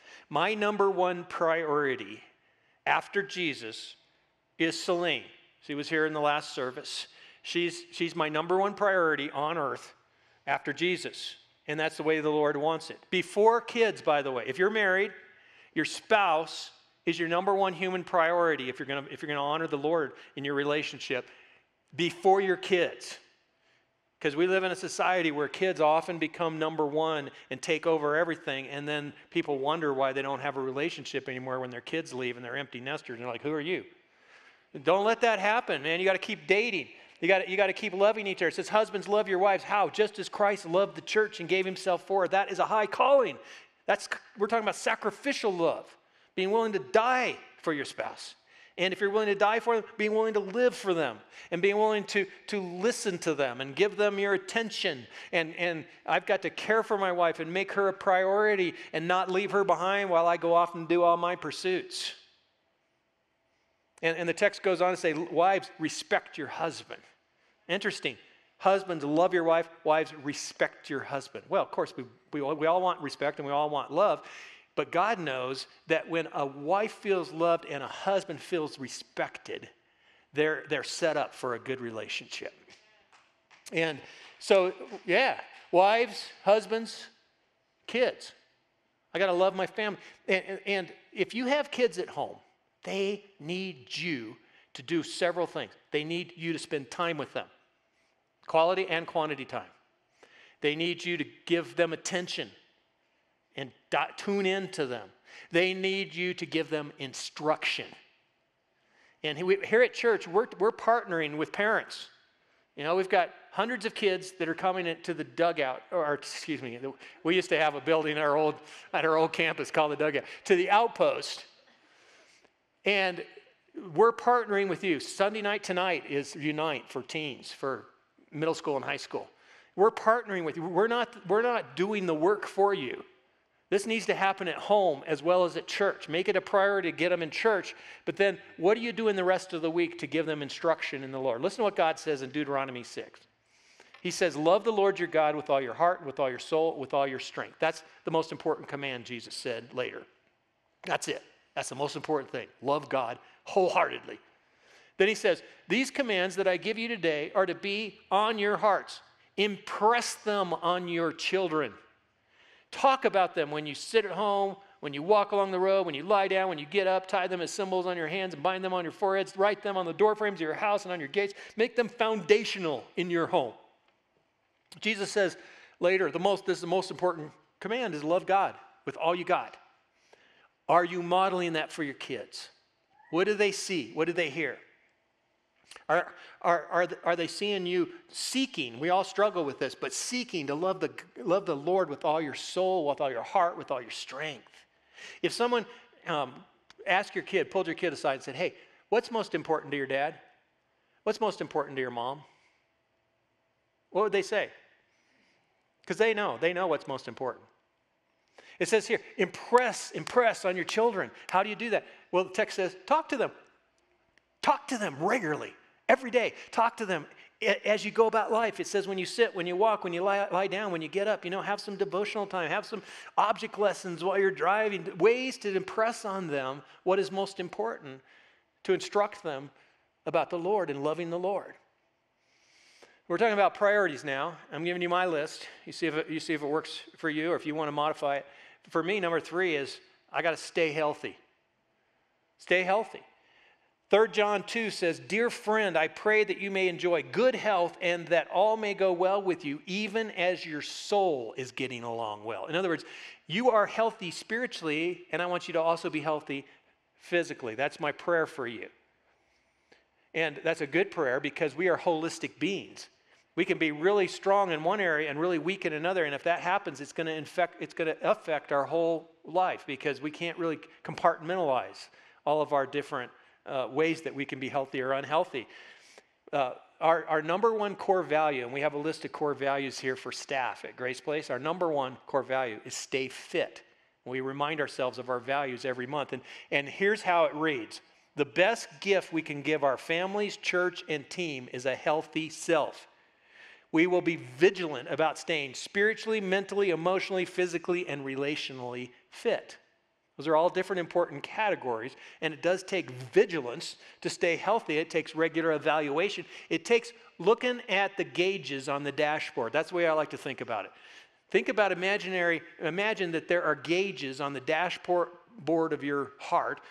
My number one priority after Jesus is Celine. She was here in the last service. She's, she's my number one priority on earth after Jesus. And that's the way the Lord wants it. Before kids, by the way. If you're married, your spouse is your number one human priority if you're going to if you're going to honor the Lord in your relationship before your kids. Because we live in a society where kids often become number one and take over everything, and then people wonder why they don't have a relationship anymore when their kids leave and they're empty nesters. And they're like, who are you? Don't let that happen, man. You got to keep dating. You got you got to keep loving each other. It says, husbands, love your wives. How? Just as Christ loved the church and gave himself for her. That is a high calling. That's we're talking about sacrificial love, being willing to die for your spouse. And if you're willing to die for them, being willing to live for them and being willing to, to listen to them and give them your attention. And, and I've got to care for my wife and make her a priority and not leave her behind while I go off and do all my pursuits. And, and the text goes on to say, wives, respect your husband. Interesting. Husbands, love your wife. Wives, respect your husband. Well, of course, we, we, we all want respect and we all want love. But God knows that when a wife feels loved and a husband feels respected, they're, they're set up for a good relationship. And so, yeah, wives, husbands, kids. I got to love my family. And, and, and if you have kids at home, they need you to do several things. They need you to spend time with them, quality and quantity time. They need you to give them attention and dot, tune in to them. They need you to give them instruction. And we, here at church, we're, we're partnering with parents You know, we've got hundreds of kids that are coming into the dugout, or excuse me, we used to have a building at our old, at our old campus called the dugout, to the outpost. And we're partnering with you. Sunday night tonight is Unite for teens, for middle school and high school. We're partnering with you. We're not, we're not doing the work for you. This needs to happen at home as well as at church. Make it a priority to get them in church. But then what are you doing the rest of the week to give them instruction in the Lord? Listen to what God says in Deuteronomy six. He says, love the Lord your God with all your heart, with all your soul, with all your strength. That's the most important command, Jesus said later. That's it. That's the most important thing. Love God wholeheartedly. Then he says, these commands that I give you today are to be on your hearts. Impress them on your children. Talk about them when you sit at home, when you walk along the road, when you lie down, when you get up. Tie them as symbols on your hands and bind them on your foreheads. Write them on the door frames of your house and on your gates. Make them foundational in your home. Jesus says later, the most, this is the most important command, is love God with all you got. Are you modeling that for your kids? What do they see? What do they hear? Are, are, are, are they seeing you seeking? We all struggle with this, but seeking to love the, love the Lord with all your soul, with all your heart, with all your strength. If someone um, asked your kid, pulled your kid aside and said, hey, what's most important to your dad? What's most important to your mom? What would they say? Because they know. They know what's most important. It says here, impress, impress on your children. How do you do that? Well, the text says, talk to them. Talk to them regularly, every day. Talk to them as you go about life. It says when you sit, when you walk, when you lie, lie down, when you get up, you know, have some devotional time, have some object lessons while you're driving, ways to impress on them what is most important, to instruct them about the Lord and loving the Lord. We're talking about priorities now. I'm giving you my list. You see if it, you see if it works for you or if you want to modify it. For me, number three is I got to stay healthy. Stay healthy. Third John two says, dear friend, I pray that you may enjoy good health and that all may go well with you, even as your soul is getting along well. In other words, you are healthy spiritually, and I want you to also be healthy physically. That's my prayer for you. And that's a good prayer because we are holistic beings. We can be really strong in one area and really weak in another, and if that happens, it's going to infect, it's going to affect our whole life because we can't really compartmentalize all of our different Uh, ways that we can be healthy or unhealthy. Uh, our, our number one core value, and we have a list of core values here for staff at Grace Place, our number one core value is stay fit. We remind ourselves of our values every month. And, and here's how it reads. The best gift we can give our families, church, and team is a healthy self. We will be vigilant about staying spiritually, mentally, emotionally, physically, and relationally fit. Those are all different important categories, and it does take vigilance to stay healthy. It takes regular evaluation. It takes looking at the gauges on the dashboard. That's the way I like to think about it. Think about imaginary, imagine that there are gauges on the dashboard board of your heart,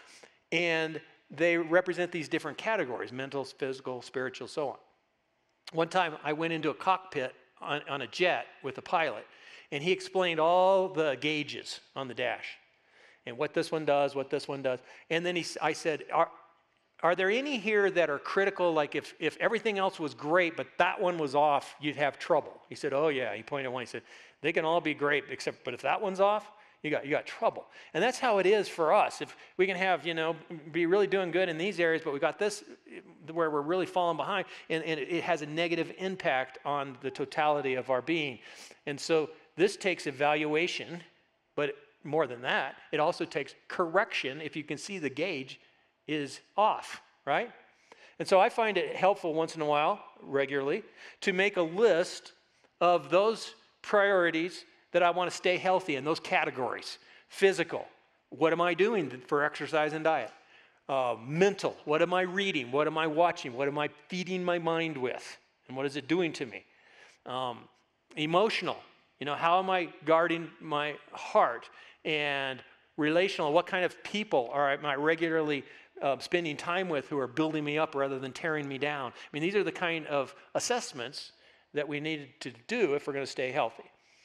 and they represent these different categories, mental, physical, spiritual, so on. One time I went into a cockpit on, on a jet with a pilot, and he explained all the gauges on the dash. And what this one does, what this one does. And then he, I said, are, are there any here that are critical, like if, if everything else was great, but that one was off, you'd have trouble? He said, oh yeah. He pointed at one, he said, they can all be great, except, but if that one's off, you got, you got trouble. And that's how it is for us. If we can have, you know, be really doing good in these areas, but we got this where we're really falling behind, and, and it has a negative impact on the totality of our being. And so this takes evaluation, but more than that, it also takes correction if you can see the gauge is off, right? And so I find it helpful once in a while, regularly, to make a list of those priorities that I want to stay healthy in, those categories. Physical, what am I doing for exercise and diet? Uh, mental, what am I reading? What am I watching? What am I feeding my mind with? And what is it doing to me? Um, emotional, you know, how am I guarding my heart? And relational, what kind of people are am I regularly uh, spending time with who are building me up rather than tearing me down? I mean, these are the kind of assessments that we need to do if we're going to stay healthy.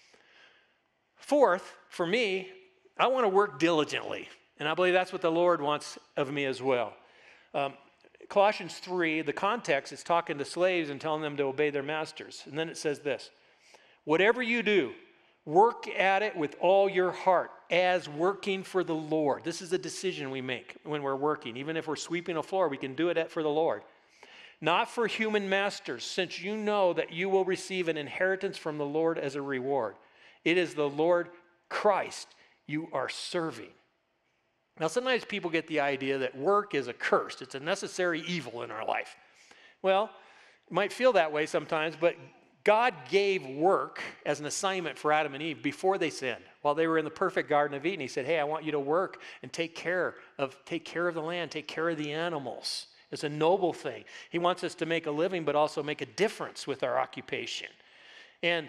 Fourth, for me, I want to work diligently. And I believe that's what the Lord wants of me as well. Um, Colossians three, the context is talking to slaves and telling them to obey their masters. And then it says this, whatever you do, work at it with all your heart as working for the Lord. This is a decision we make when we're working. Even if we're sweeping a floor, we can do it for the Lord. Not for human masters, since you know that you will receive an inheritance from the Lord as a reward. It is the Lord Christ you are serving. Now, sometimes people get the idea that work is a curse. It's a necessary evil in our life. Well, it might feel that way sometimes, but God gave work as an assignment for Adam and Eve before they sinned. While they were in the perfect Garden of Eden, he said, hey, I want you to work and take care of, take care of the land, take care of the animals. It's a noble thing. He wants us to make a living, but also make a difference with our occupation. And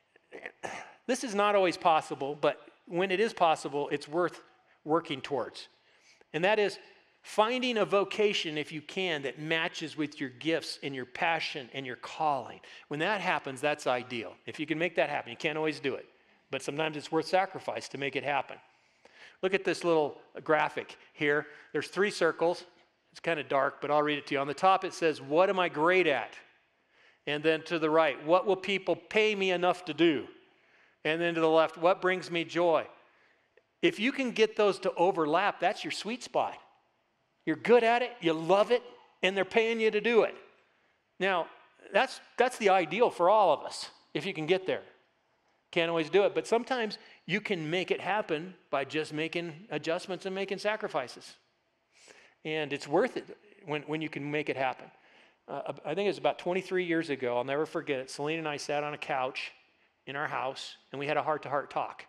this is not always possible, but when it is possible, it's worth working towards. And that is finding a vocation, if you can, that matches with your gifts and your passion and your calling. When that happens, that's ideal. If you can make that happen, you can't always do it, but sometimes it's worth sacrifice to make it happen. Look at this little graphic here. There's three circles. It's kind of dark, but I'll read it to you. On the top, it says, what am I great at? And then to the right, what will people pay me enough to do? And then to the left, what brings me joy? If you can get those to overlap, that's your sweet spot. You're good at it, you love it, and they're paying you to do it. Now, that's, that's the ideal for all of us, if you can get there. Can't always do it, but sometimes you can make it happen by just making adjustments and making sacrifices. And it's worth it when, when you can make it happen. Uh, I think it was about twenty-three years ago, I'll never forget it. Celine and I sat on a couch in our house, and we had a heart-to-heart talk.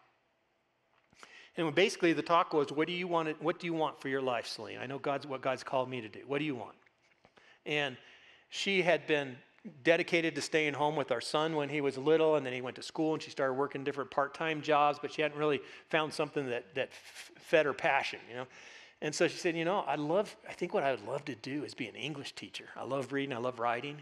And basically the talk was, what do you want, what do you want for your life, Celine? I know God's what God's called me to do. What do you want? And she had been dedicated to staying home with our son when he was little, and then he went to school, and she started working different part-time jobs, but she hadn't really found something that, that fed her passion, you know? And so she said, you know, I love, I think what I would love to do is be an English teacher. I love reading, I love writing.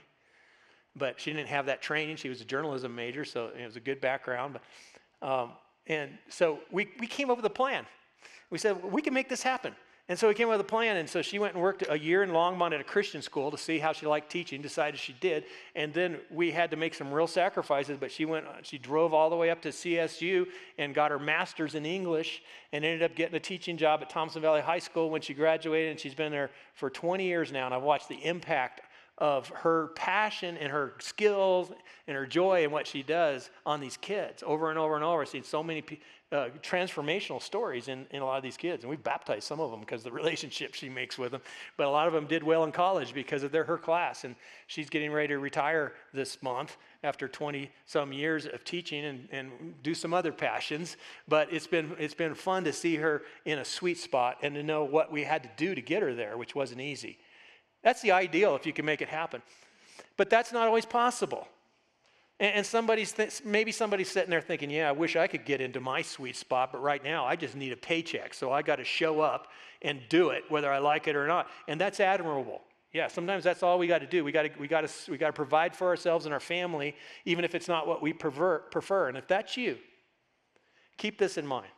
But she didn't have that training. She was a journalism major, so it was a good background. But, um, and so we, we came up with a plan. We said, well, we can make this happen. And so we came up with a plan, and so she went and worked a year in Longmont at a Christian school to see how she liked teaching, decided she did, and then we had to make some real sacrifices, but she went, she drove all the way up to C S U and got her master's in English and ended up getting a teaching job at Thompson Valley High School when she graduated, and she's been there for twenty years now, and I've watched the impact of her passion and her skills and her joy in what she does on these kids over and over and over. I've seen so many uh, transformational stories in, in a lot of these kids, and we've baptized some of them because of the relationship she makes with them, but a lot of them did well in college because of their her class, and she's getting ready to retire this month after twenty some years of teaching and, and do some other passions. But it's been it's been fun to see her in a sweet spot and to know what we had to do to get her there, which wasn't easy. That's the ideal if you can make it happen. But that's not always possible. And, and somebody's th- maybe somebody's sitting there thinking, yeah, I wish I could get into my sweet spot, but right now I just need a paycheck, so I got to show up and do it whether I like it or not. And that's admirable. Yeah, sometimes that's all we got to do. We got to we got to we got to provide for ourselves and our family, even if it's not what we prefer, prefer. And if that's you, keep this in mind.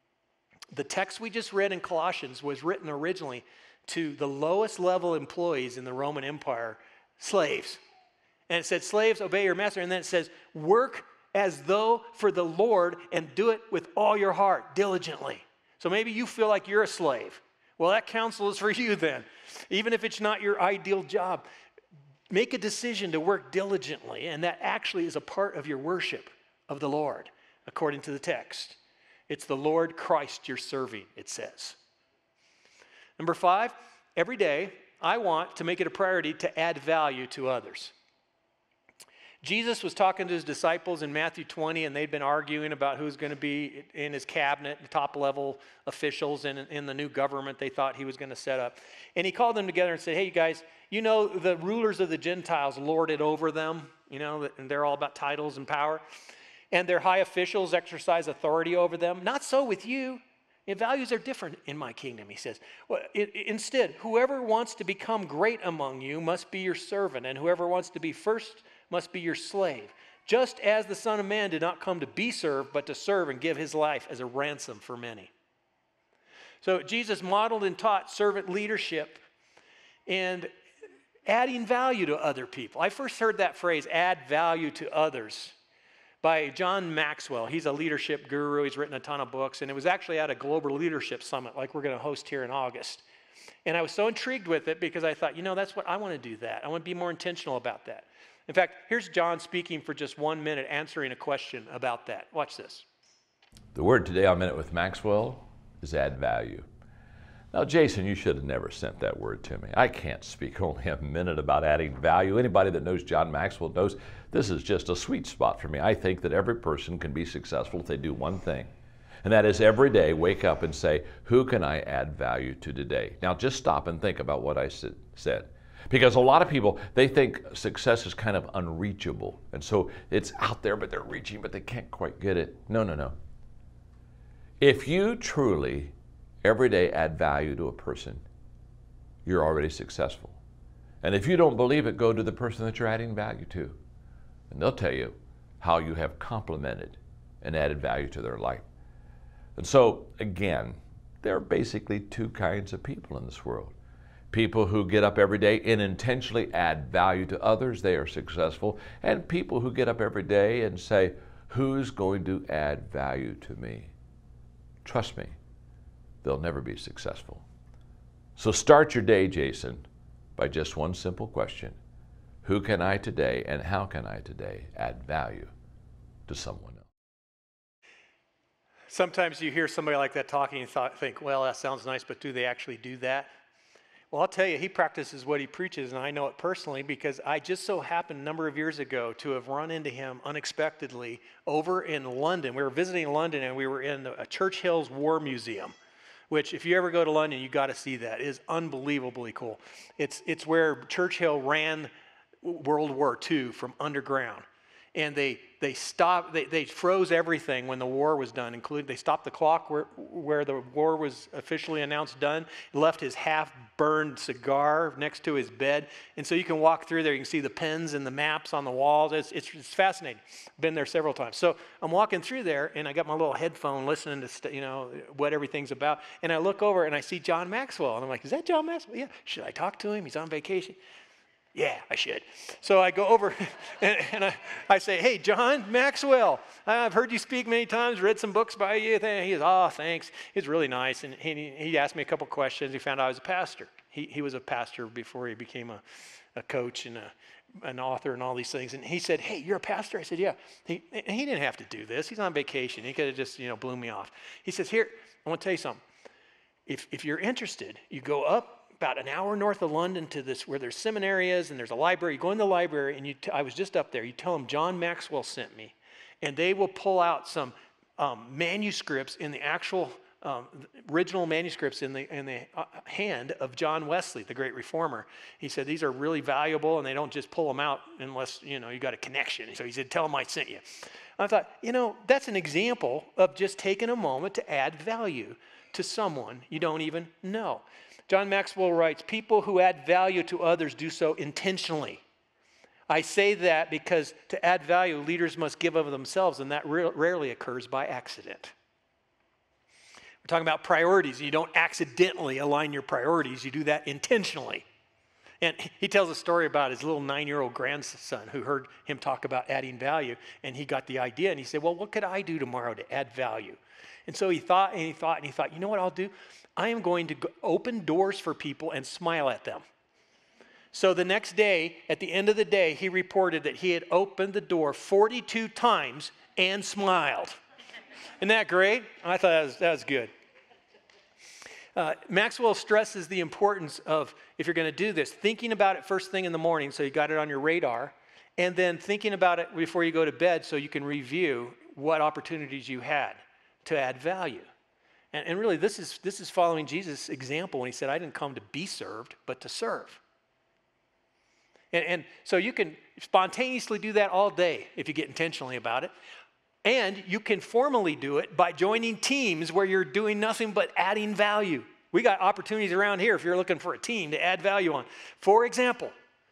The text we just read in Colossians was written originally to the lowest level employees in the Roman Empire, slaves. And it said, slaves, obey your master. And then it says, work as though for the Lord and do it with all your heart, diligently. So maybe you feel like you're a slave. Well, that counsel is for you then. Even if it's not your ideal job, make a decision to work diligently. And that actually is a part of your worship of the Lord, according to the text. It's the Lord Christ you're serving, it says. Number five, every day I want to make it a priority to add value to others. Jesus was talking to his disciples in Matthew twenty, and they'd been arguing about who's going to be in his cabinet, the top level officials in, in the new government they thought he was going to set up. And he called them together and said, hey, you guys, you know the rulers of the Gentiles lord it over them, you know, and they're all about titles and power. And their high officials exercise authority over them. Not so with you. And values are different in my kingdom, he says. Well, it, it, instead, whoever wants to become great among you must be your servant, and whoever wants to be first must be your slave. Just as the Son of Man did not come to be served, but to serve and give his life as a ransom for many. So Jesus modeled and taught servant leadership, and adding value to other people. I first heard that phrase, add value to others, by John Maxwell. He's a leadership guru. He's written a ton of books, and it was actually at a global leadership summit like we're going to host here in August. And I was so intrigued with it because I thought, you know, that's what I want to do that. I want to be more intentional about that. In fact, here's John speaking for just one minute, answering a question about that. Watch this. The word today on Minute with Maxwell is add value. Now, Jason, you should have never sent that word to me. I can't speak only a minute about adding value. Anybody that knows John Maxwell knows this is just a sweet spot for me. I think that every person can be successful if they do one thing, and that is every day wake up and say, who can I add value to today? Now, just stop and think about what I said. Because a lot of people, they think success is kind of unreachable. And so it's out there, but they're reaching, but they can't quite get it. No, no, no. If you truly every day add value to a person, you're already successful. And if you don't believe it, go to the person that you're adding value to, and they'll tell you how you have complimented and added value to their life. And so, again, there are basically two kinds of people in this world. People who get up every day and intentionally add value to others, they are successful. And people who get up every day and say, who's going to add value to me? Trust me, they'll never be successful. So start your day, Jason, by just one simple question. Who can I today and how can I today add value to someone else? Sometimes you hear somebody like that talking and thought, think, well, that sounds nice, but do they actually do that? Well, I'll tell you, he practices what he preaches, and I know it personally because I just so happened a number of years ago to have run into him unexpectedly over in London. We were visiting London, and we were in a Churchill's War Museum, which if you ever go to London, you got to see that. It is unbelievably cool. It's, it's where Churchill ran World War Two from underground. And they, they stopped, they, they froze everything when the war was done, including they stopped the clock where, where the war was officially announced done, left his half-burned cigar next to his bed. And so you can walk through there, you can see the pens and the maps on the walls. It's, it's, it's fascinating. Been there several times. So I'm walking through there, and I got my little headphone listening to, st- you know, what everything's about. And I look over, and I see John Maxwell. And I'm like, is that John Maxwell? Yeah. Should I talk to him? He's on vacation. Yeah, I should. So I go over and, and I, I say, hey, John Maxwell, I've heard you speak many times, read some books by you. He says, oh, thanks. He's really nice. And he, he asked me a couple questions. He found out I was a pastor. He, he was a pastor before he became a, a coach and a, an author and all these things. And he said, hey, you're a pastor? I said, yeah. He, and he didn't have to do this. He's on vacation. He could have just, you know, blew me off. He says, here, I want to tell you something. If, if you're interested, you go up about an hour north of London to this, where there's seminary is and there's a library. You go in the library and you t- I was just up there. You tell them John Maxwell sent me, and they will pull out some um, manuscripts in the actual um, original manuscripts in the in the uh, hand of John Wesley, the great reformer. He said these are really valuable, and they don't just pull them out unless you know you got a connection. So he said, tell them I sent you. I thought, you know, that's an example of just taking a moment to add value to someone you don't even know. John Maxwell writes, people who add value to others do so intentionally. I say that because to add value, leaders must give of themselves, and that re- rarely occurs by accident. We're talking about priorities. You don't accidentally align your priorities. You do that intentionally. And he tells a story about his little nine-year-old grandson who heard him talk about adding value, and he got the idea, and he said, well, what could I do tomorrow to add value? And so he thought, and he thought, and he thought, you know what I'll do? I am going to go open doors for people and smile at them. So the next day, at the end of the day, he reported that he had opened the door forty-two times and smiled. Isn't that great? I thought that was, that was good. Uh, Maxwell stresses the importance of, if you're going to do this, thinking about it first thing in the morning so you got it on your radar, and then thinking about it before you go to bed so you can review what opportunities you had to add value. And, and really, this is, this is following Jesus' example when he said, I didn't come to be served, but to serve. And, and so you can spontaneously do that all day if you get intentionally about it. And you can formally do it by joining teams where you're doing nothing but adding value. We got opportunities around here if you're looking for a team to add value on. For example,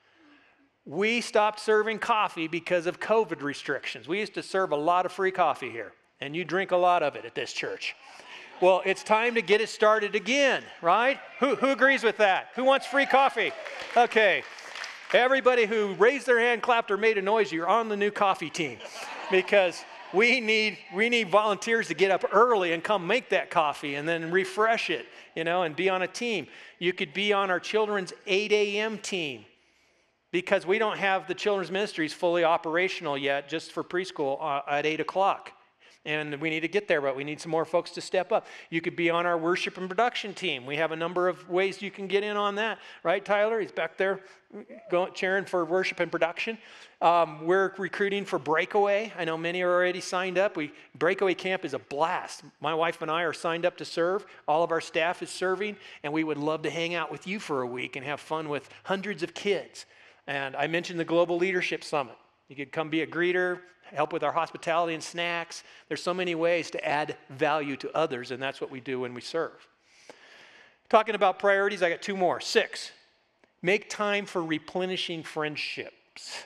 we stopped serving coffee because of COVID restrictions. We used to serve a lot of free coffee here, and you drink a lot of it at this church. Well, it's time to get it started again, right? Who, who agrees with that? Who wants free coffee? Okay. Everybody who raised their hand, clapped, or made a noise, you're on the new coffee team. Because we need we need volunteers to get up early and come make that coffee and then refresh it, you know, and be on a team. You could be on our children's eight a.m. team because we don't have the children's ministries fully operational yet just for preschool uh, at eight o'clock. And we need to get there, but we need some more folks to step up. You could be on our worship and production team. We have a number of ways you can get in on that. Right, Tyler? He's back there going, cheering for worship and production. Um, we're recruiting for Breakaway. I know many are already signed up. We Breakaway Camp is a blast. My wife and I are signed up to serve. All of our staff is serving, and we would love to hang out with you for a week and have fun with hundreds of kids. And I mentioned the Global Leadership Summit. You could come be a greeter, help with our hospitality and snacks. There's so many ways to add value to others, and that's what we do when we serve. Talking about priorities, I got two more. Six, make time for replenishing friendships.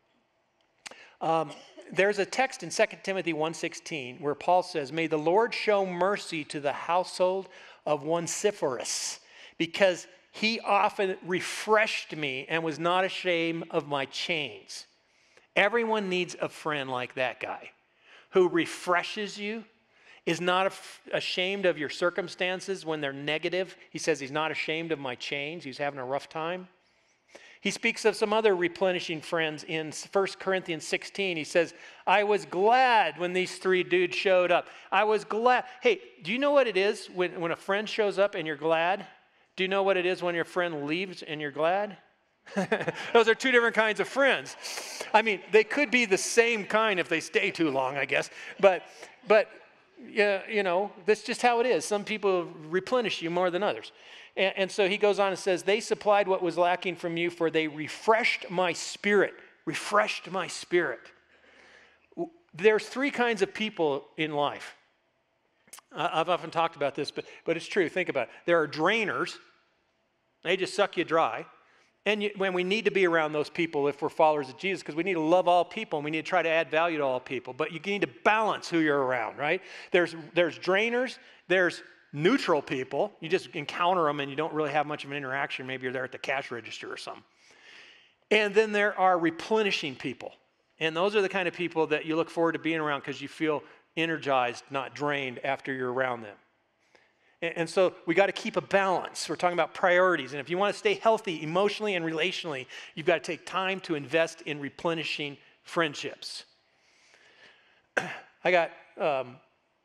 Um, there's a text in Second Timothy one sixteen where Paul says, may the Lord show mercy to the household of Onesiphorus, because he often refreshed me and was not ashamed of my chains. Everyone needs a friend like that guy who refreshes you, is not af- ashamed of your circumstances when they're negative. He says he's not ashamed of my chains. He's having a rough time. He speaks of some other replenishing friends in First Corinthians sixteen. He says, I was glad when these three dudes showed up. I was glad. Hey, do you know what it is when, when a friend shows up and you're glad? Do you know what it is when your friend leaves and you're glad? Those are two different kinds of friends. I mean, they could be the same kind if they stay too long, I guess. But, but yeah, you know, that's just how it is. Some people replenish you more than others. And, and so he goes on and says, they supplied what was lacking from you, for they refreshed my spirit. Refreshed my spirit. There's three kinds of people in life. I've often talked about this, but, but it's true. Think about it. There are drainers. They just suck you dry. And you, when we need to be around those people if we're followers of Jesus, because we need to love all people and we need to try to add value to all people. But you need to balance who you're around, right? There's, there's drainers. There's neutral people. You just encounter them and you don't really have much of an interaction. Maybe you're there at the cash register or something. And then there are replenishing people. And those are the kind of people that you look forward to being around because you feel energized, not drained after you're around them. And so we got to keep a balance. We're talking about priorities. And if you want to stay healthy emotionally and relationally, you've got to take time to invest in replenishing friendships. I got, um,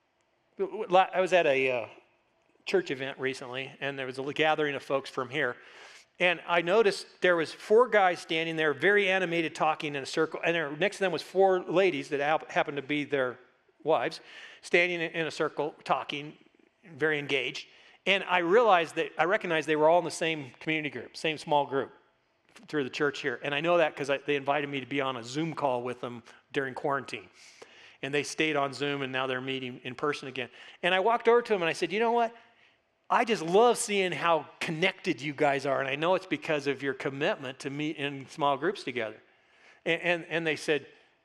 I was at a uh, church event recently, and there was a gathering of folks from here. And I noticed there was four guys standing there, very animated, talking in a circle. And there, next to them was four ladies that happened to be their wives, standing in a circle, talking, very engaged. And I realized that, I recognized they were all in the same community group, same small group through the church here. And I know that because they invited me to be on a Zoom call with them during quarantine. And they stayed on Zoom, and now they're meeting in person again. And I walked over to them and I said, you know what? I just love seeing how connected you guys are. And I know it's because of your commitment to meet in small groups together. And, and, and they said,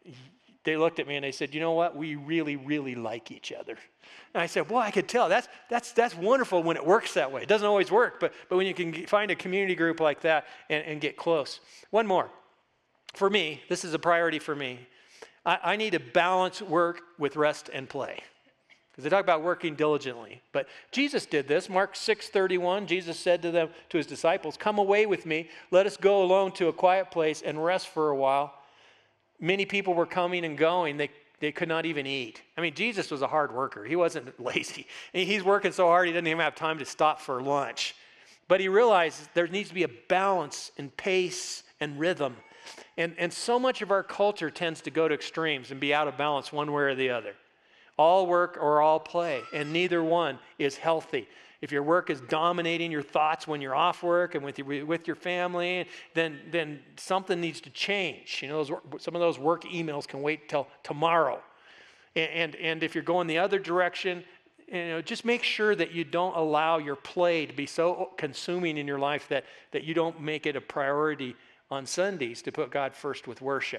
they looked at me and they said, you know what? We really, really like each other. And I said, well, I could tell. That's that's that's wonderful when it works that way. It doesn't always work, but, but when you can find a community group like that and, and get close. One more. For me, this is a priority for me. I, I need to balance work with rest and play. Because they talk about working diligently. But Jesus did this. Mark six thirty-one, Jesus said to them, to his disciples, come away with me. Let us go alone to a quiet place and rest for a while. Many people were coming and going. They They could not even eat. I mean, Jesus was a hard worker. He wasn't lazy. He's working so hard, he doesn't even have time to stop for lunch. But he realized there needs to be a balance and pace and rhythm. And, and so much of our culture tends to go to extremes and be out of balance one way or the other. All work or all play, and neither one is healthy. If your work is dominating your thoughts when you're off work and with your, with your family, then, then something needs to change. You know, those, some of those work emails can wait till tomorrow. And, and, and if you're going the other direction, you know, just make sure that you don't allow your play to be so consuming in your life that, that you don't make it a priority on Sundays to put God first with worship.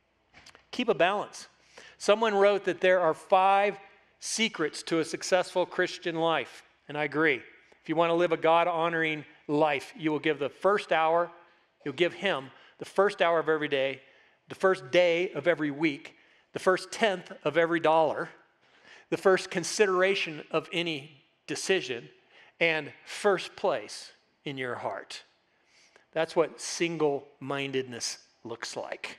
Keep a balance. Someone wrote that there are five secrets to a successful Christian life. And I agree. If you want to live a God-honoring life, you will give the first hour, you'll give him the first hour of every day, the first day of every week, the first tenth of every dollar, the first consideration of any decision, and first place in your heart. That's what single-mindedness looks like.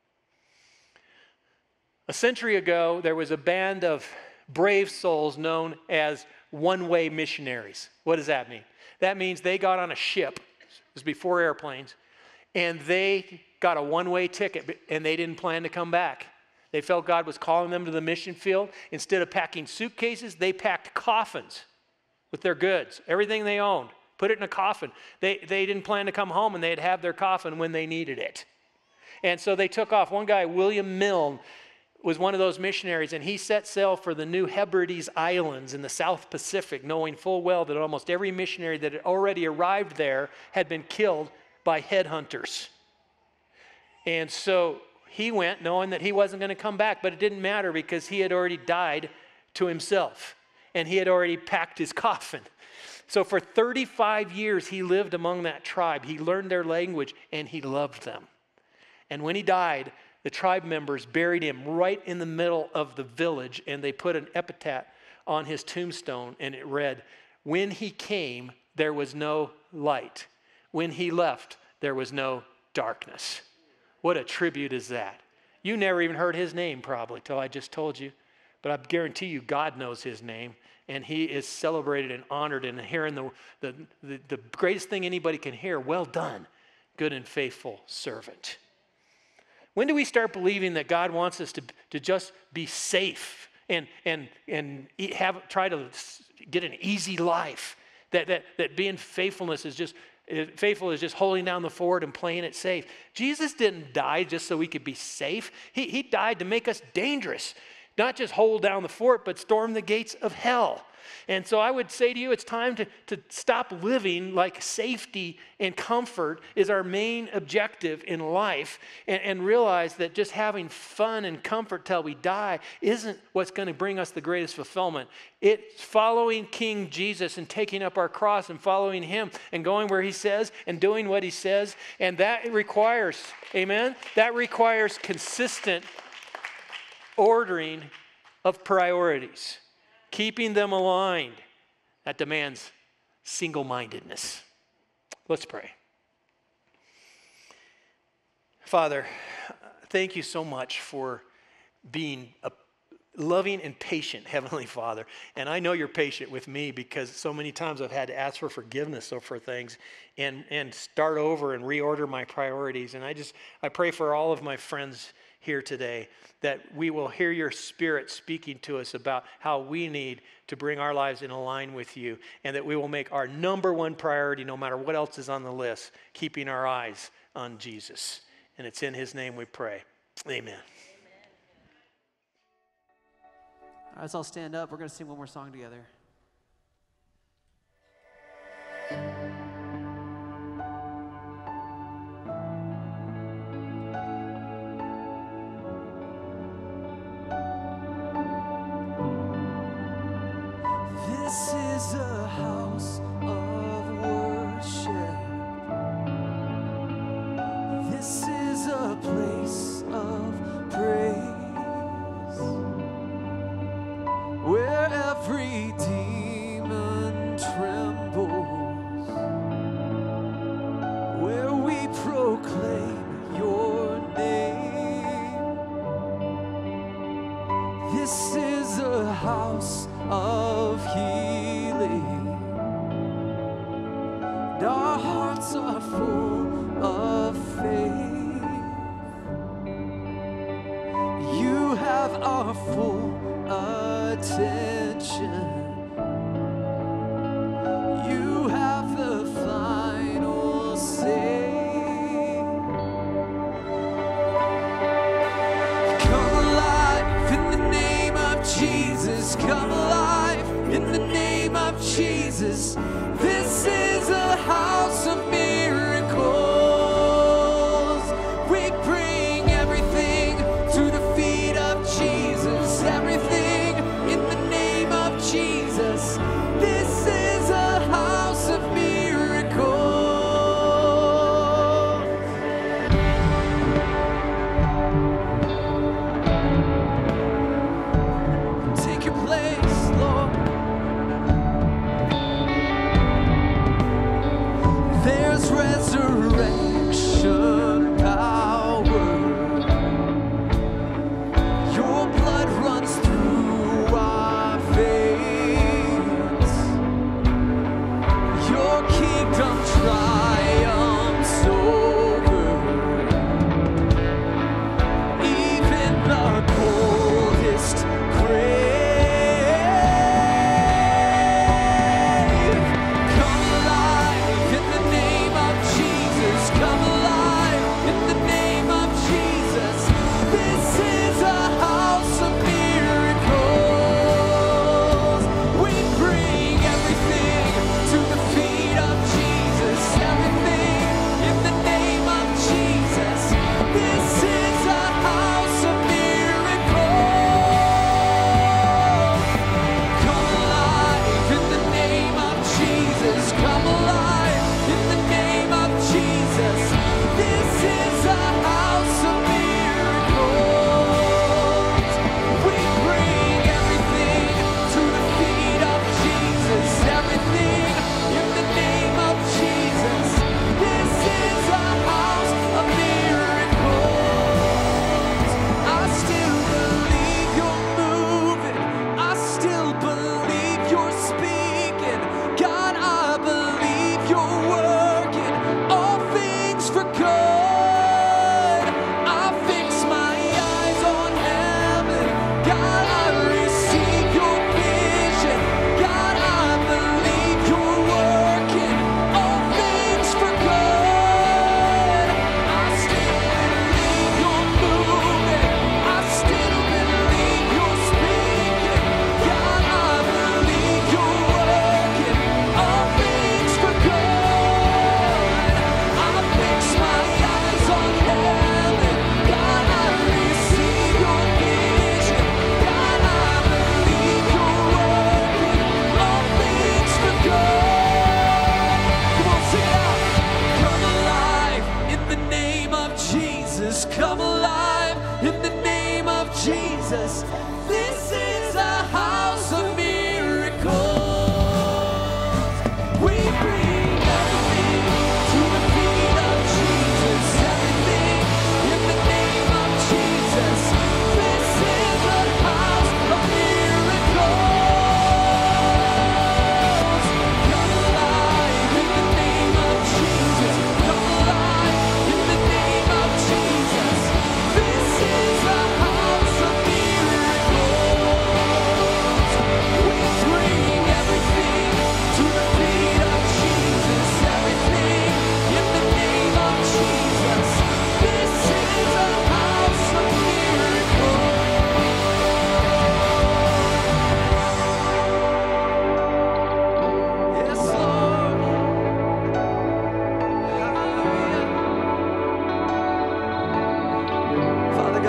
A century ago, there was a band of brave souls known as one-way missionaries. What does that mean? That means they got on a ship, it was before airplanes, and they got a one-way ticket, and they didn't plan to come back. They felt God was calling them to the mission field. Instead of packing suitcases, they packed coffins with their goods, everything they owned, put it in a coffin. They, they didn't plan to come home, and they'd have their coffin when they needed it. And so they took off. One guy, William Milne, was one of those missionaries, and he set sail for the New Hebrides Islands in the South Pacific, knowing full well that almost every missionary that had already arrived there had been killed by headhunters. And so he went knowing that he wasn't going to come back, but it didn't matter because he had already died to himself, and he had already packed his coffin. So for thirty-five years, he lived among that tribe. He learned their language, and he loved them. And when he died, the tribe members buried him right in the middle of the village, and they put an epitaph on his tombstone, and it read, "When he came, there was no light. When he left, there was no darkness." What a tribute is that? You never even heard his name probably till I just told you, but I guarantee you God knows his name, and he is celebrated and honored, and hearing the, the, the, the greatest thing anybody can hear, "Well done, good and faithful servant." When do we start believing that God wants us to, to just be safe and, and, and have, try to get an easy life? That, that, that being faithfulness is just, faithful is just holding down the fort and playing it safe. Jesus didn't die just so we could be safe. He, he died to make us dangerous. Not just hold down the fort, but storm the gates of hell. And so I would say to you, it's time to, to stop living like safety and comfort is our main objective in life, and, and realize that just having fun and comfort till we die isn't what's going to bring us the greatest fulfillment. It's following King Jesus and taking up our cross and following him and going where he says and doing what he says. And that requires, amen, that requires consistent ordering of priorities. Keeping them aligned, that demands single-mindedness. Let's pray. Father, thank you so much for being a loving and patient Heavenly Father. And I know you're patient with me because so many times I've had to ask for forgiveness for things and, and start over and reorder my priorities. And I just, I pray for all of my friends here today that we will hear your Spirit speaking to us about how we need to bring our lives in line with you, and that we will make our number one priority, no matter what else is on the list, keeping our eyes on Jesus. And it's in his name we pray. Amen. All right, let's all stand up. We're going to sing one more song together. This is a house of worship. This is a place of praise, where every demon trembles, where we proclaim your name. This is a house of healing. Our hearts are full of faith. You have our full attention. You have the final say. Come alive in the name of Jesus. Come alive in the name of Jesus. This is a house of miracles. We bring everything to the feet of Jesus. Everything in the name of Jesus. This is a house of miracles.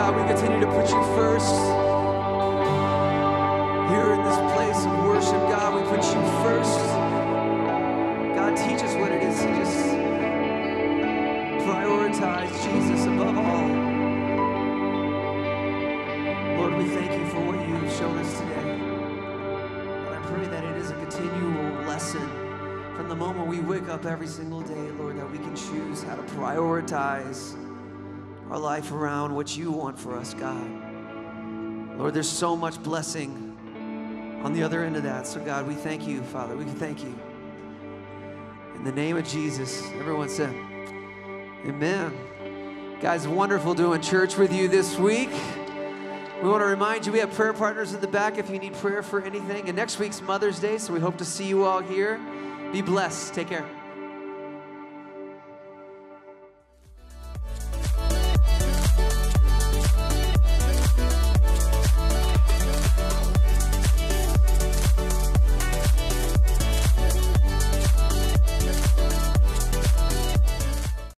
God, we continue to put you first. Here in this place of worship, God, we put you first. God, teach us what it is to just prioritize Jesus above all. Lord, we thank you for what you've shown us today. And I pray that it is a continual lesson from the moment we wake up every single day, Lord, that we can choose how to prioritize our life around what you want for us, God. Lord, there's so much blessing on the other end of that. So, God, we thank you, Father. We thank you. In the name of Jesus, everyone said, amen. Guys, wonderful doing church with you this week. We want to remind you we have prayer partners in the back if you need prayer for anything. And next week's Mother's Day, so we hope to see you all here. Be blessed. Take care.